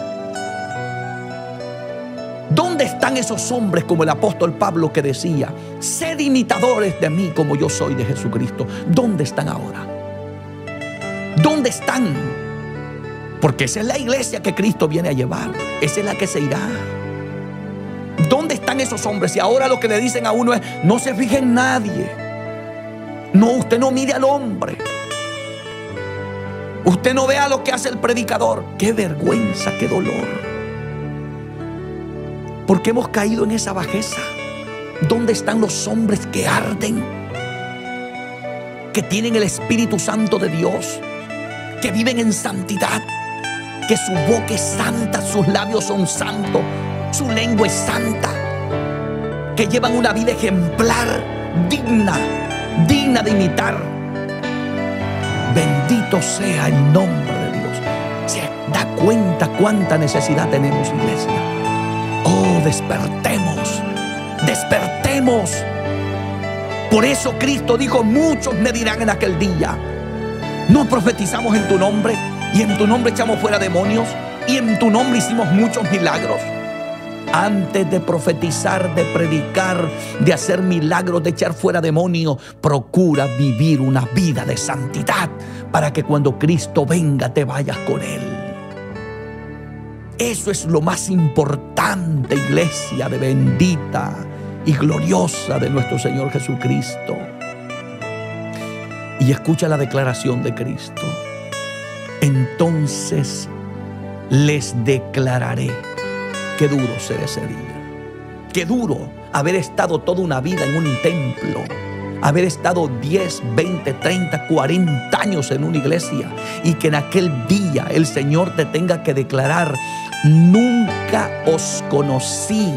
¿Dónde están esos hombres como el apóstol Pablo que decía: sed imitadores de mí como yo soy de Jesucristo? ¿Dónde están ahora? ¿Dónde están? Porque esa es la iglesia que Cristo viene a llevar. Esa es la que se irá. ¿Dónde están esos hombres? Y ahora lo que le dicen a uno es: no se fije en nadie. No, usted no mire al hombre. Usted no vea lo que hace el predicador. ¡Qué vergüenza, qué dolor! Porque hemos caído en esa bajeza. ¿Dónde están los hombres que arden? Que tienen el Espíritu Santo de Dios, que viven en santidad, que su boca es santa, sus labios son santos, su lengua es santa, que llevan una vida ejemplar, digna, digna de imitar. Bendito sea el nombre de Dios. ¿Se da cuenta cuánta necesidad tenemos, iglesia? Oh, despertemos, despertemos. Por eso Cristo dijo: muchos me dirán en aquel día: no profetizamos en tu nombre, y en tu nombre echamos fuera demonios, y en tu nombre hicimos muchos milagros. Antes de profetizar, de predicar, de hacer milagros, de echar fuera demonios, procura vivir una vida de santidad para que cuando Cristo venga te vayas con Él. Eso es lo más importante, iglesia de bendita y gloriosa de nuestro Señor Jesucristo. Y escucha la declaración de Cristo: entonces les declararé. Qué duro ser ese día. Qué duro haber estado toda una vida en un templo, haber estado diez, veinte, treinta, cuarenta años en una iglesia y que en aquel día el Señor te tenga que declarar: nunca os conocí.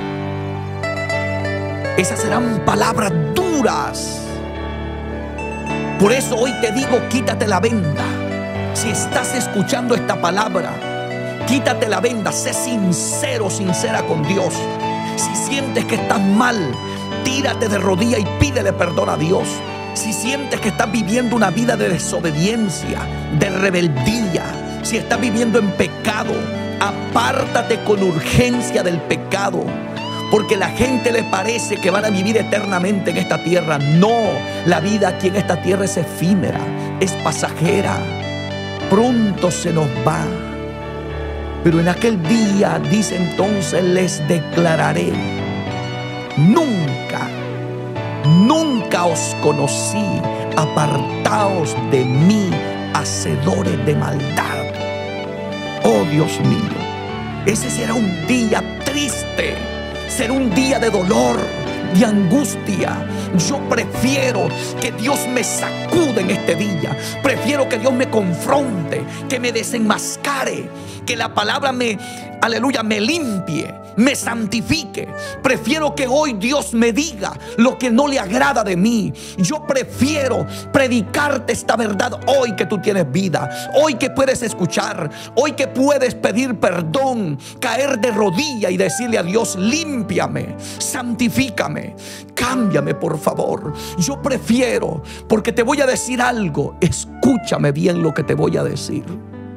Esas serán palabras duras. Por eso hoy te digo, quítate la venda. Si estás escuchando esta palabra, quítate la venda, sé sincero, sincera con Dios. Si sientes que estás mal, tírate de rodillas y pídele perdón a Dios. Si sientes que estás viviendo una vida de desobediencia, de rebeldía, si estás viviendo en pecado, apártate con urgencia del pecado. Porque la gente le parece que van a vivir eternamente en esta tierra. No, la vida aquí en esta tierra es efímera, es pasajera. Pronto se nos va. Pero en aquel día, dice entonces, les declararé: nunca, nunca os conocí, apartaos de mí, hacedores de maldad. Oh Dios mío, ese será un día triste, será un día de dolor, de angustia. Yo prefiero que Dios me sacude en este día. Prefiero que Dios me confronte, que me desenmascare, que la palabra me, aleluya, me limpie, me santifique. Prefiero que hoy Dios me diga lo que no le agrada de mí. Yo prefiero predicarte esta verdad hoy que tú tienes vida, hoy que puedes escuchar, hoy que puedes pedir perdón, caer de rodilla y decirle a Dios: límpiame, santifícame, cámbiame por favor. Yo prefiero, porque te voy a decir algo, escúchame bien lo que te voy a decir.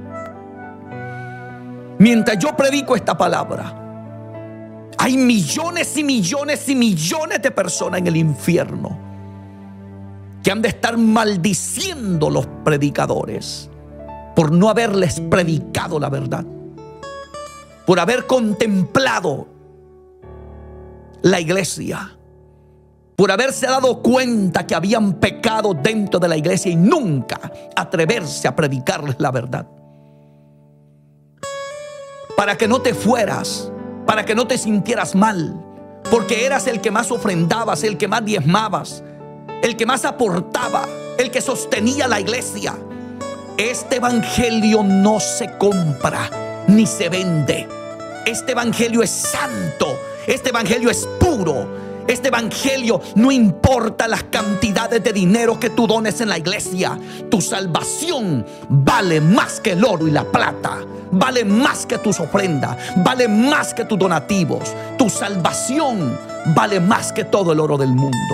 Mientras yo predico esta palabra, hay millones y millones y millones de personas en el infierno que han de estar maldiciendo a los predicadores por no haberles predicado la verdad, por haber contemplado la iglesia, por haberse dado cuenta que habían pecado dentro de la iglesia y nunca atreverse a predicarles la verdad. Para que no te fueras, para que no te sintieras mal, porque eras el que más ofrendabas, el que más diezmabas, el que más aportaba, el que sostenía la iglesia. Este evangelio no se compra ni se vende. Este evangelio es santo, este evangelio es puro. Este evangelio no importa las cantidades de dinero que tú dones en la iglesia. Tu salvación vale más que el oro y la plata. Vale más que tus ofrendas. Vale más que tus donativos. Tu salvación vale más que todo el oro del mundo.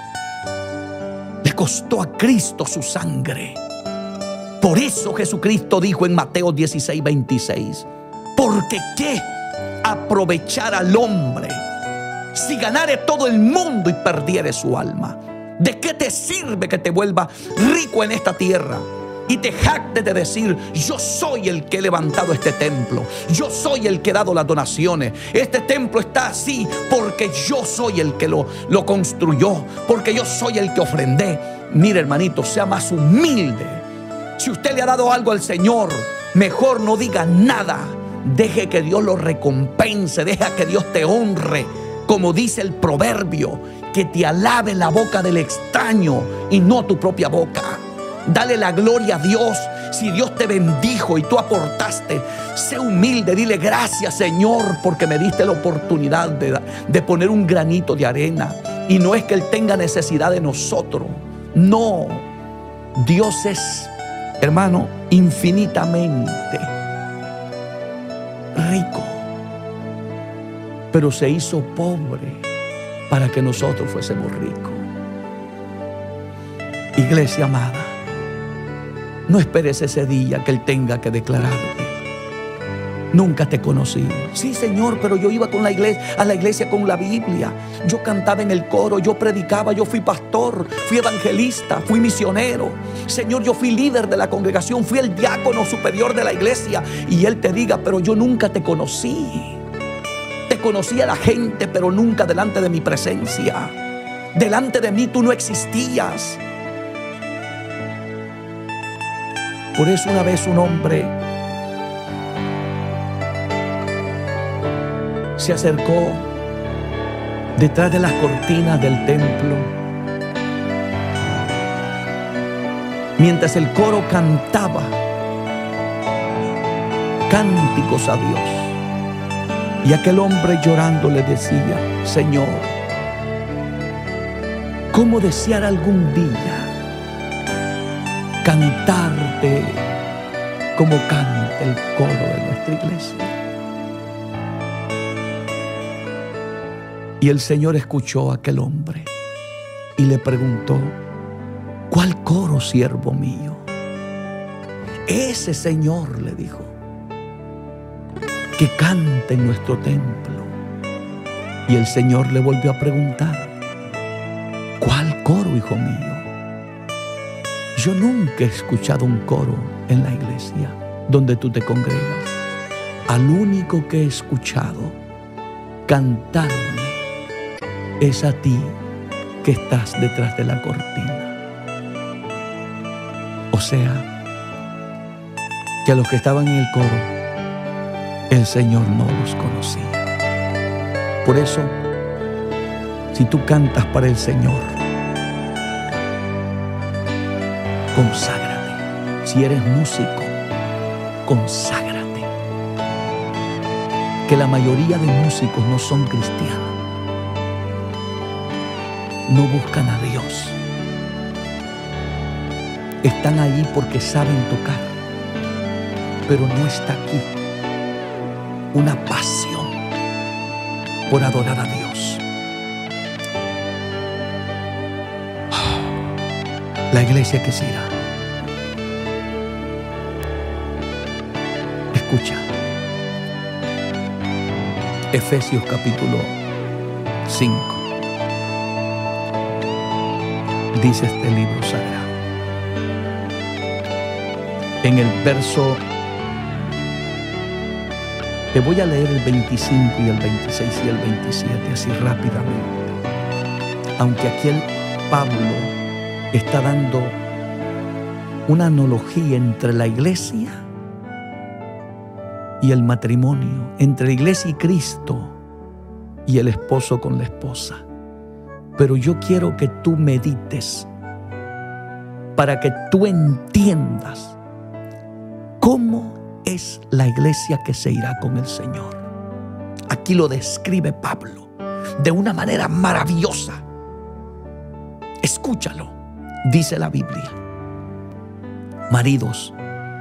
Le costó a Cristo su sangre. Por eso Jesucristo dijo en Mateo dieciséis, veintiséis: porque qué aprovechar al hombre si ganare todo el mundo y perdiere su alma. ¿De qué te sirve que te vuelva rico en esta tierra y te jactes de decir: yo soy el que he levantado este templo, yo soy el que he dado las donaciones, este templo está así porque yo soy el que lo, lo construyó, porque yo soy el que ofrendé? Mire, hermanito, sea más humilde. Si usted le ha dado algo al Señor, mejor no diga nada. Deje que Dios lo recompense, deja que Dios te honre. Como dice el proverbio, que te alabe la boca del extraño y no tu propia boca. Dale la gloria a Dios. Si Dios te bendijo y tú aportaste, sé humilde, dile: gracias, Señor, porque me diste la oportunidad de, de poner un granito de arena. Y no es que Él tenga necesidad de nosotros, no. Dios es, hermano, infinitamente rico, pero se hizo pobre para que nosotros fuésemos ricos. Iglesia amada, no esperes ese día que Él tenga que declararte: nunca te conocí. Sí, Señor, pero yo iba con la iglesia, a la iglesia con la Biblia. Yo cantaba en el coro, yo predicaba, yo fui pastor, fui evangelista, fui misionero. Señor, yo fui líder de la congregación, fui el diácono superior de la iglesia. Y Él te diga: pero yo nunca te conocí. Te conocí a la gente, pero nunca delante de mi presencia. Delante de mí tú no existías. Por eso una vez un hombre se acercó detrás de las cortinas del templo mientras el coro cantaba cánticos a Dios. Y aquel hombre llorando le decía: Señor, ¿cómo desear algún día cantarte como canta el coro de nuestra iglesia? Y el Señor escuchó a aquel hombre y le preguntó: ¿cuál coro, siervo mío? Ese, Señor, le dijo, que canta en nuestro templo. Y el Señor le volvió a preguntar: ¿cuál coro, hijo mío? Yo nunca he escuchado un coro en la iglesia donde tú te congregas. Al único que he escuchado cantarme es a ti que estás detrás de la cortina. O sea, que a los que estaban en el coro, el Señor no los conocía. Por eso, si tú cantas para el Señor, conságrate. Si eres músico, conságrate. Que la mayoría de músicos no son cristianos. No buscan a Dios. Están allí porque saben tocar, pero no está aquí una pasión por adorar a Dios. La iglesia que se irá. Escucha. Efesios capítulo cinco. Dice este libro sagrado. En el verso, te voy a leer el veinticinco y el veintiséis y el veintisiete así rápidamente. Aunque aquí el Pablo está dando una analogía entre la iglesia y el matrimonio, entre la iglesia y Cristo y el esposo con la esposa. Pero yo quiero que tú medites para que tú entiendas cómo es la iglesia que se irá con el Señor. Aquí lo describe Pablo de una manera maravillosa. Escúchalo. Dice la Biblia: maridos,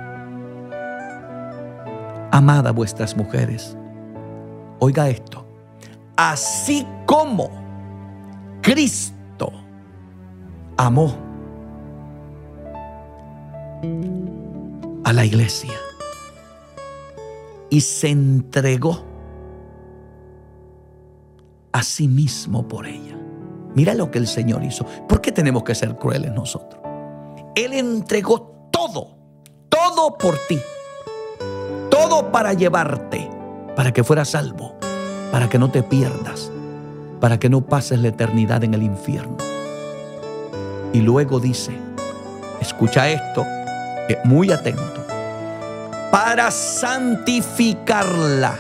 amad a vuestras mujeres. Oiga esto: así como Cristo amó a la iglesia y se entregó a sí mismo por ella. Mira lo que el Señor hizo. ¿Por qué tenemos que ser crueles nosotros? Él entregó todo, todo por ti, todo para llevarte, para que fueras salvo, para que no te pierdas, para que no pases la eternidad en el infierno. Y luego dice, escucha esto, muy atento, para santificarla.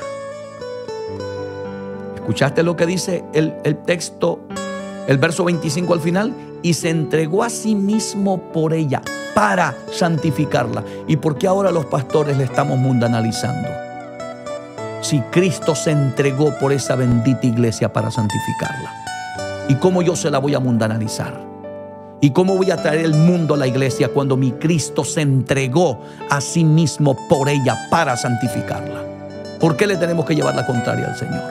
¿Escuchaste lo que dice el, el texto, el verso veinticinco al final? Y se entregó a sí mismo por ella, para santificarla. ¿Y por qué ahora los pastores le estamos mundanalizando? Si Cristo se entregó por esa bendita iglesia para santificarla, ¿y cómo yo se la voy a mundanalizar? ¿Y cómo voy a traer el mundo a la iglesia cuando mi Cristo se entregó a sí mismo por ella para santificarla? ¿Por qué le tenemos que llevar la contraria al Señor?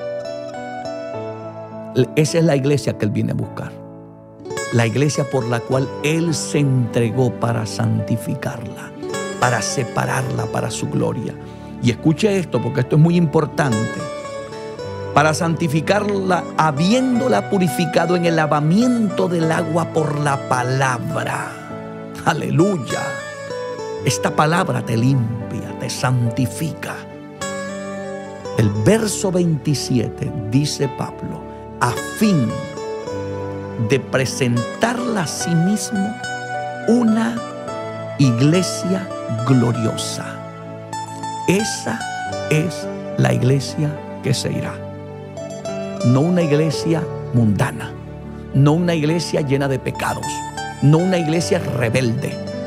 Esa es la iglesia que Él viene a buscar. La iglesia por la cual Él se entregó para santificarla, para separarla para su gloria. Y escuche esto, porque esto es muy importante. Para santificarla, habiéndola purificado en el lavamiento del agua por la palabra. Aleluya. Esta palabra te limpia, te santifica. El verso veintisiete dice Pablo, a fin de presentarla a sí mismo una iglesia gloriosa. Esa es la iglesia que se irá. No una iglesia mundana, no una iglesia llena de pecados, no una iglesia rebelde,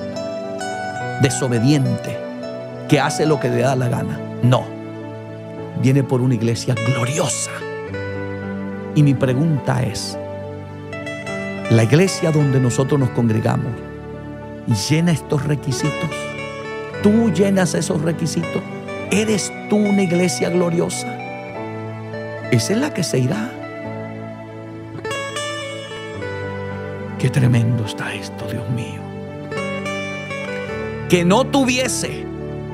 desobediente, que hace lo que le da la gana. No, viene por una iglesia gloriosa. Y mi pregunta es, ¿la iglesia donde nosotros nos congregamos llena estos requisitos? ¿Tú llenas esos requisitos? ¿Eres tú una iglesia gloriosa? Esa es la que se irá. Qué tremendo está esto, Dios mío. Que no tuviese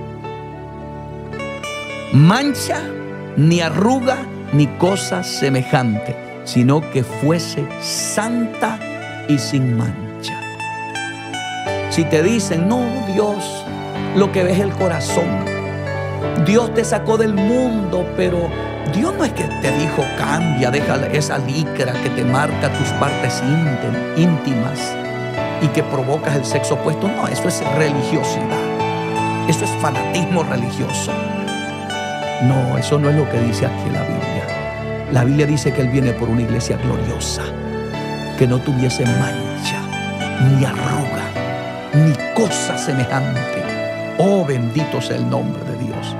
mancha, ni arruga, ni cosa semejante, sino que fuese santa y sin mancha. Si te dicen, no, Dios, lo que ves es el corazón. Dios te sacó del mundo, pero Dios no es que te dijo, cambia, deja esa licra que te marca tus partes íntimas y que provocas el sexo opuesto. No, eso es religiosidad. Eso es fanatismo religioso. No, eso no es lo que dice aquí la Biblia. La Biblia dice que Él viene por una iglesia gloriosa, que no tuviese mancha, ni arruga, ni cosa semejante. Oh, bendito sea el nombre de Dios.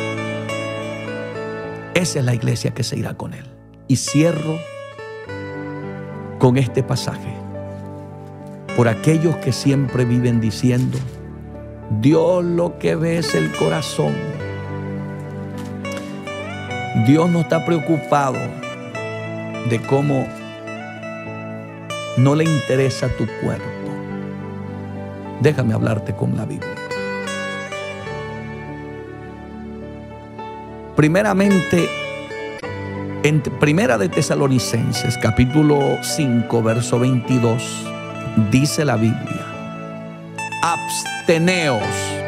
Esa es la iglesia que se irá con Él. Y cierro con este pasaje. Por aquellos que siempre viven diciendo, Dios lo que ve es el corazón. Dios no está preocupado de cómo no le interesa tu cuerpo. Déjame hablarte con la Biblia. Primeramente, en Primera de Tesalonicenses, capítulo cinco, verso veintidós, dice la Biblia, absteneos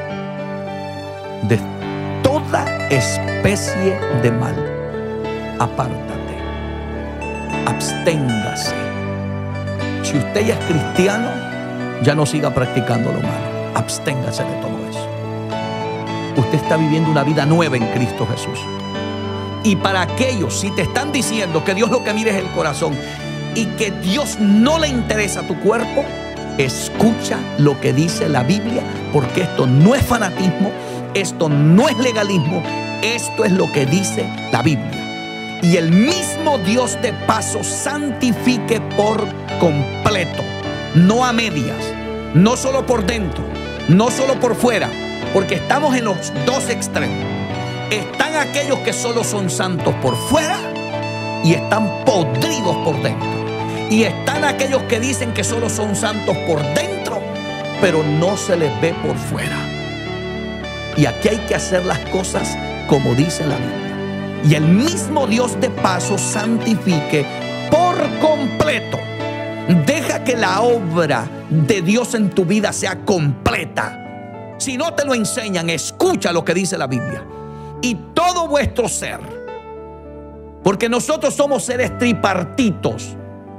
de toda especie de mal. Apártate, absténgase. Si usted ya es cristiano, ya no siga practicando lo malo. Absténgase de todo eso. Usted está viviendo una vida nueva en Cristo Jesús. Y para aquellos, si te están diciendo que Dios lo que mira es el corazón y que Dios no le interesa tu cuerpo, escucha lo que dice la Biblia, porque esto no es fanatismo, esto no es legalismo, esto es lo que dice la Biblia. Y el mismo Dios de paso santifique por completo, no a medias, no solo por dentro, no solo por fuera, porque estamos en los dos extremos. Están aquellos que solo son santos por fuera y están podridos por dentro. Y están aquellos que dicen que solo son santos por dentro, pero no se les ve por fuera. Y aquí hay que hacer las cosas como dice la Biblia. Y el mismo Dios de paso santifique por completo. Deja que la obra de Dios en tu vida sea completa. Si no te lo enseñan, escucha lo que dice la Biblia. Y todo vuestro ser, porque nosotros somos seres tripartitos,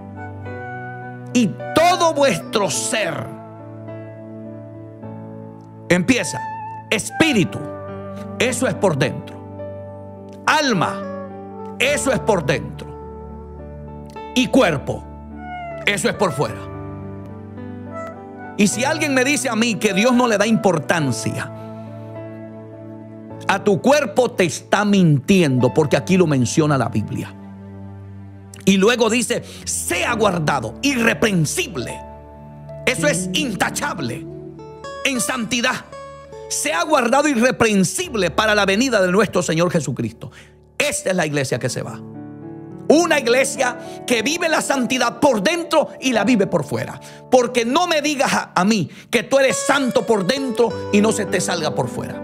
y todo vuestro ser empieza, espíritu, eso es por dentro, alma, eso es por dentro, y cuerpo, eso es por fuera. Y si alguien me dice a mí que Dios no le da importancia a tu cuerpo, te está mintiendo, porque aquí lo menciona la Biblia. Y luego dice, sea guardado, irreprensible. Eso es intachable, en santidad. Sea guardado irreprensible para la venida de nuestro Señor Jesucristo. Esta es la iglesia que se va. Una iglesia que vive la santidad por dentro y la vive por fuera. Porque no me digas a, a mí que tú eres santo por dentro y no se te salga por fuera.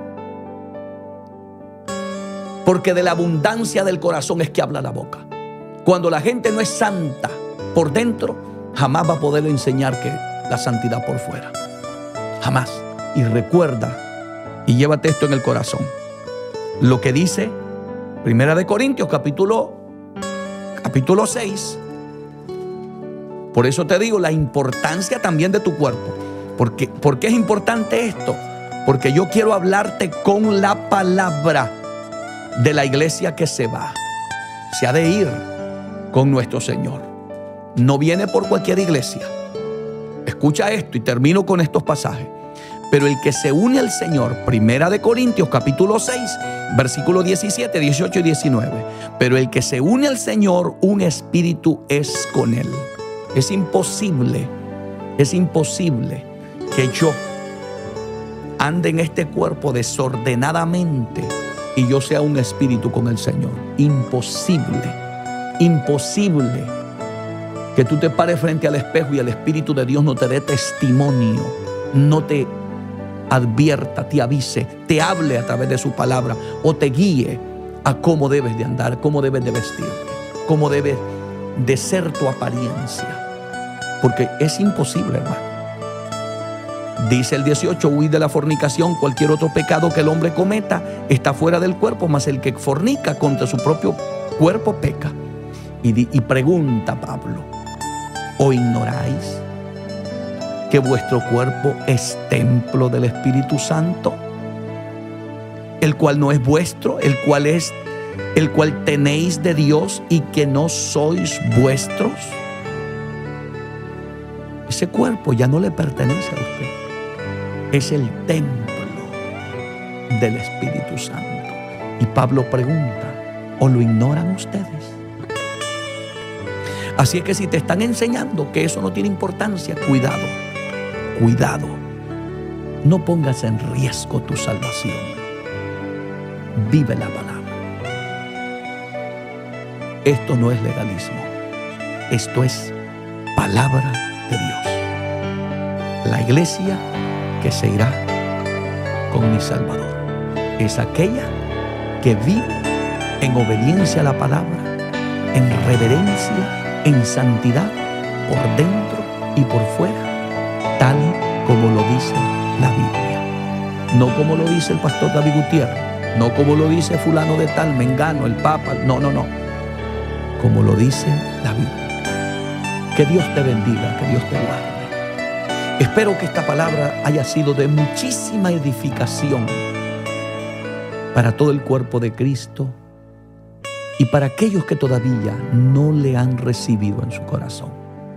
Porque de la abundancia del corazón es que habla la boca. Cuando la gente no es santa por dentro, jamás va a poder enseñar que la santidad por fuera. Jamás. Y recuerda, y llévate esto en el corazón, lo que dice Primera de Corintios capítulo, capítulo seis. Por eso te digo la importancia también de tu cuerpo. Porque, ¿Por qué es importante esto? Porque yo quiero hablarte con la palabra de la iglesia que se va. Se ha de ir con nuestro Señor. No viene por cualquier iglesia. Escucha esto y termino con estos pasajes. Pero el que se une al Señor, Primera de Corintios capítulo seis, versículos diecisiete, dieciocho y diecinueve. Pero el que se une al Señor, un espíritu es con Él. Es imposible, es imposible que yo ande en este cuerpo desordenadamente y yo sea un espíritu con el Señor. Imposible, imposible que tú te pares frente al espejo y el Espíritu de Dios no te dé testimonio, no te advierta, te avise, te hable a través de su palabra o te guíe a cómo debes de andar, cómo debes de vestirte, cómo debes de ser tu apariencia. Porque es imposible, hermano. Dice el dieciocho, huid de la fornicación. Cualquier otro pecado que el hombre cometa está fuera del cuerpo, mas el que fornica contra su propio cuerpo peca. Y, di, y pregunta Pablo, ¿o ignoráis que vuestro cuerpo es templo del Espíritu Santo, el cual no es vuestro, el cual es, el cual tenéis de Dios y que no sois vuestros? Ese cuerpo ya no le pertenece a usted. Es el templo del Espíritu Santo. Y Pablo pregunta, ¿o lo ignoran ustedes? Así es que si te están enseñando que eso no tiene importancia, cuidado, cuidado. No pongas en riesgo tu salvación. Vive la palabra. Esto no es legalismo. Esto es palabra de Dios. La iglesia que se irá con mi Salvador es aquella que vive en obediencia a la palabra, en reverencia, en santidad, por dentro y por fuera, tal como lo dice la Biblia. No como lo dice el pastor David Gutiérrez, no como lo dice fulano de tal, mengano, el Papa, no, no, no. Como lo dice la Biblia. Que Dios te bendiga, que Dios te guarde. Espero que esta palabra haya sido de muchísima edificación para todo el cuerpo de Cristo y para aquellos que todavía no le han recibido en su corazón.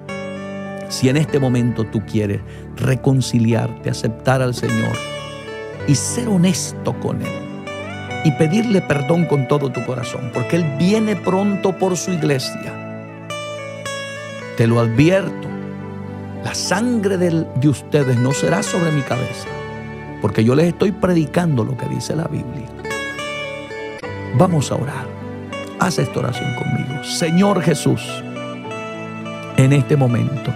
Si en este momento tú quieres reconciliarte, aceptar al Señor y ser honesto con Él y pedirle perdón con todo tu corazón, porque Él viene pronto por su iglesia. Te lo advierto, la sangre de, de ustedes no será sobre mi cabeza, porque yo les estoy predicando lo que dice la Biblia. Vamos a orar. Haz esta oración conmigo. Señor Jesús, en este momento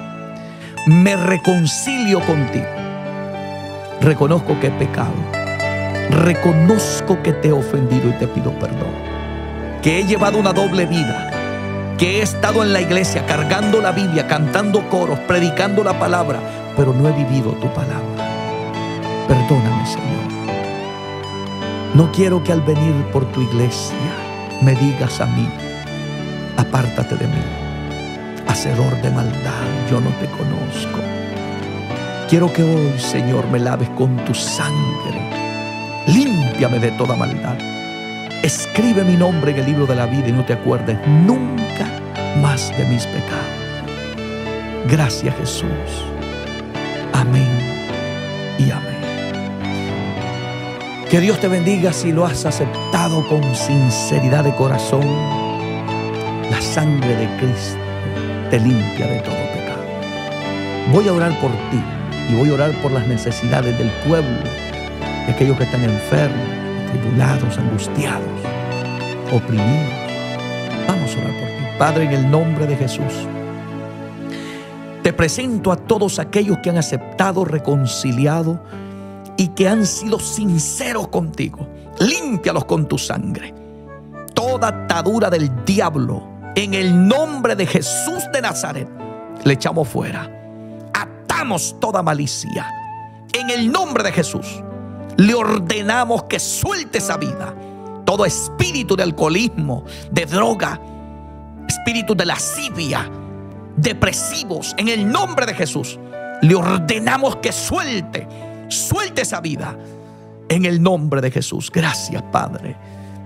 me reconcilio contigo. Reconozco que he pecado. Reconozco que te he ofendido y te pido perdón. Que he llevado una doble vida. Que he estado en la iglesia cargando la Biblia, cantando coros, predicando la palabra, pero no he vivido tu palabra. Perdóname, Señor. No quiero que al venir por tu iglesia me digas a mí, apártate de mí, hacedor de maldad, yo no te conozco. Quiero que hoy, Señor, me laves con tu sangre. Límpiame de toda maldad. Escribe mi nombre en el libro de la vida y no te acuerdes nunca más de mis pecados. Gracias, Jesús. Amén y amén. Que Dios te bendiga si lo has aceptado con sinceridad de corazón. La sangre de Cristo te limpia de todo pecado. Voy a orar por ti y voy a orar por las necesidades del pueblo, de aquellos que están enfermos, tribulados, angustiados, oprimidos. Vamos a orar por ti. Padre, en el nombre de Jesús, te presento a todos aquellos que han aceptado, reconciliado y que han sido sinceros contigo. Límpialos con tu sangre. Toda atadura del diablo, en el nombre de Jesús de Nazaret, le echamos fuera. Atamos toda malicia. En el nombre de Jesús, le ordenamos que suelte esa vida. Todo espíritu de alcoholismo, de droga, espíritu de lascivia, depresivos, en el nombre de Jesús, le ordenamos que suelte, suelte esa vida. En el nombre de Jesús. Gracias, Padre.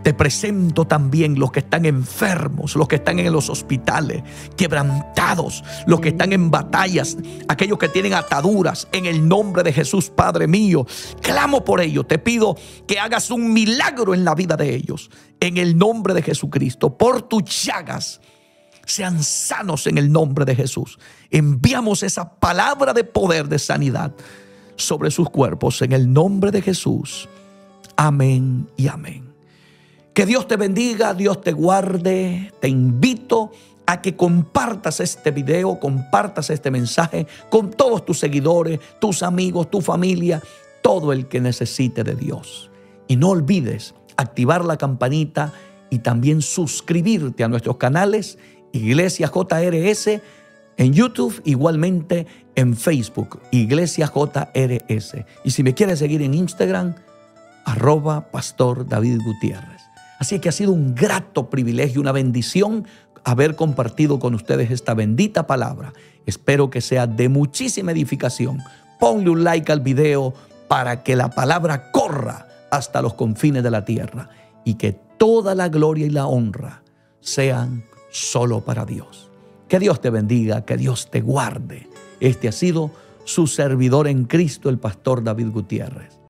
Te presento también los que están enfermos, los que están en los hospitales, quebrantados, los que están en batallas, aquellos que tienen ataduras. En el nombre de Jesús, Padre mío, clamo por ellos. Te pido que hagas un milagro en la vida de ellos. En el nombre de Jesucristo, por tus llagas, sean sanos en el nombre de Jesús. Enviamos esa palabra de poder, de sanidad sobre sus cuerpos en el nombre de Jesús. Amén y amén. Que Dios te bendiga, Dios te guarde. Te invito a que compartas este video, compartas este mensaje con todos tus seguidores, tus amigos, tu familia, todo el que necesite de Dios. Y no olvides activar la campanita y también suscribirte a nuestros canales Iglesia J R S en YouTube, igualmente en Facebook, Iglesia J R S. Y si me quieres seguir en Instagram, arroba Pastor David Gutiérrez. Así que ha sido un grato privilegio, una bendición haber compartido con ustedes esta bendita palabra. Espero que sea de muchísima edificación. Ponle un like al video para que la palabra corra hasta los confines de la tierra y que toda la gloria y la honra sean solo para Dios. Que Dios te bendiga, que Dios te guarde. Este ha sido su servidor en Cristo, el Pastor David Gutiérrez.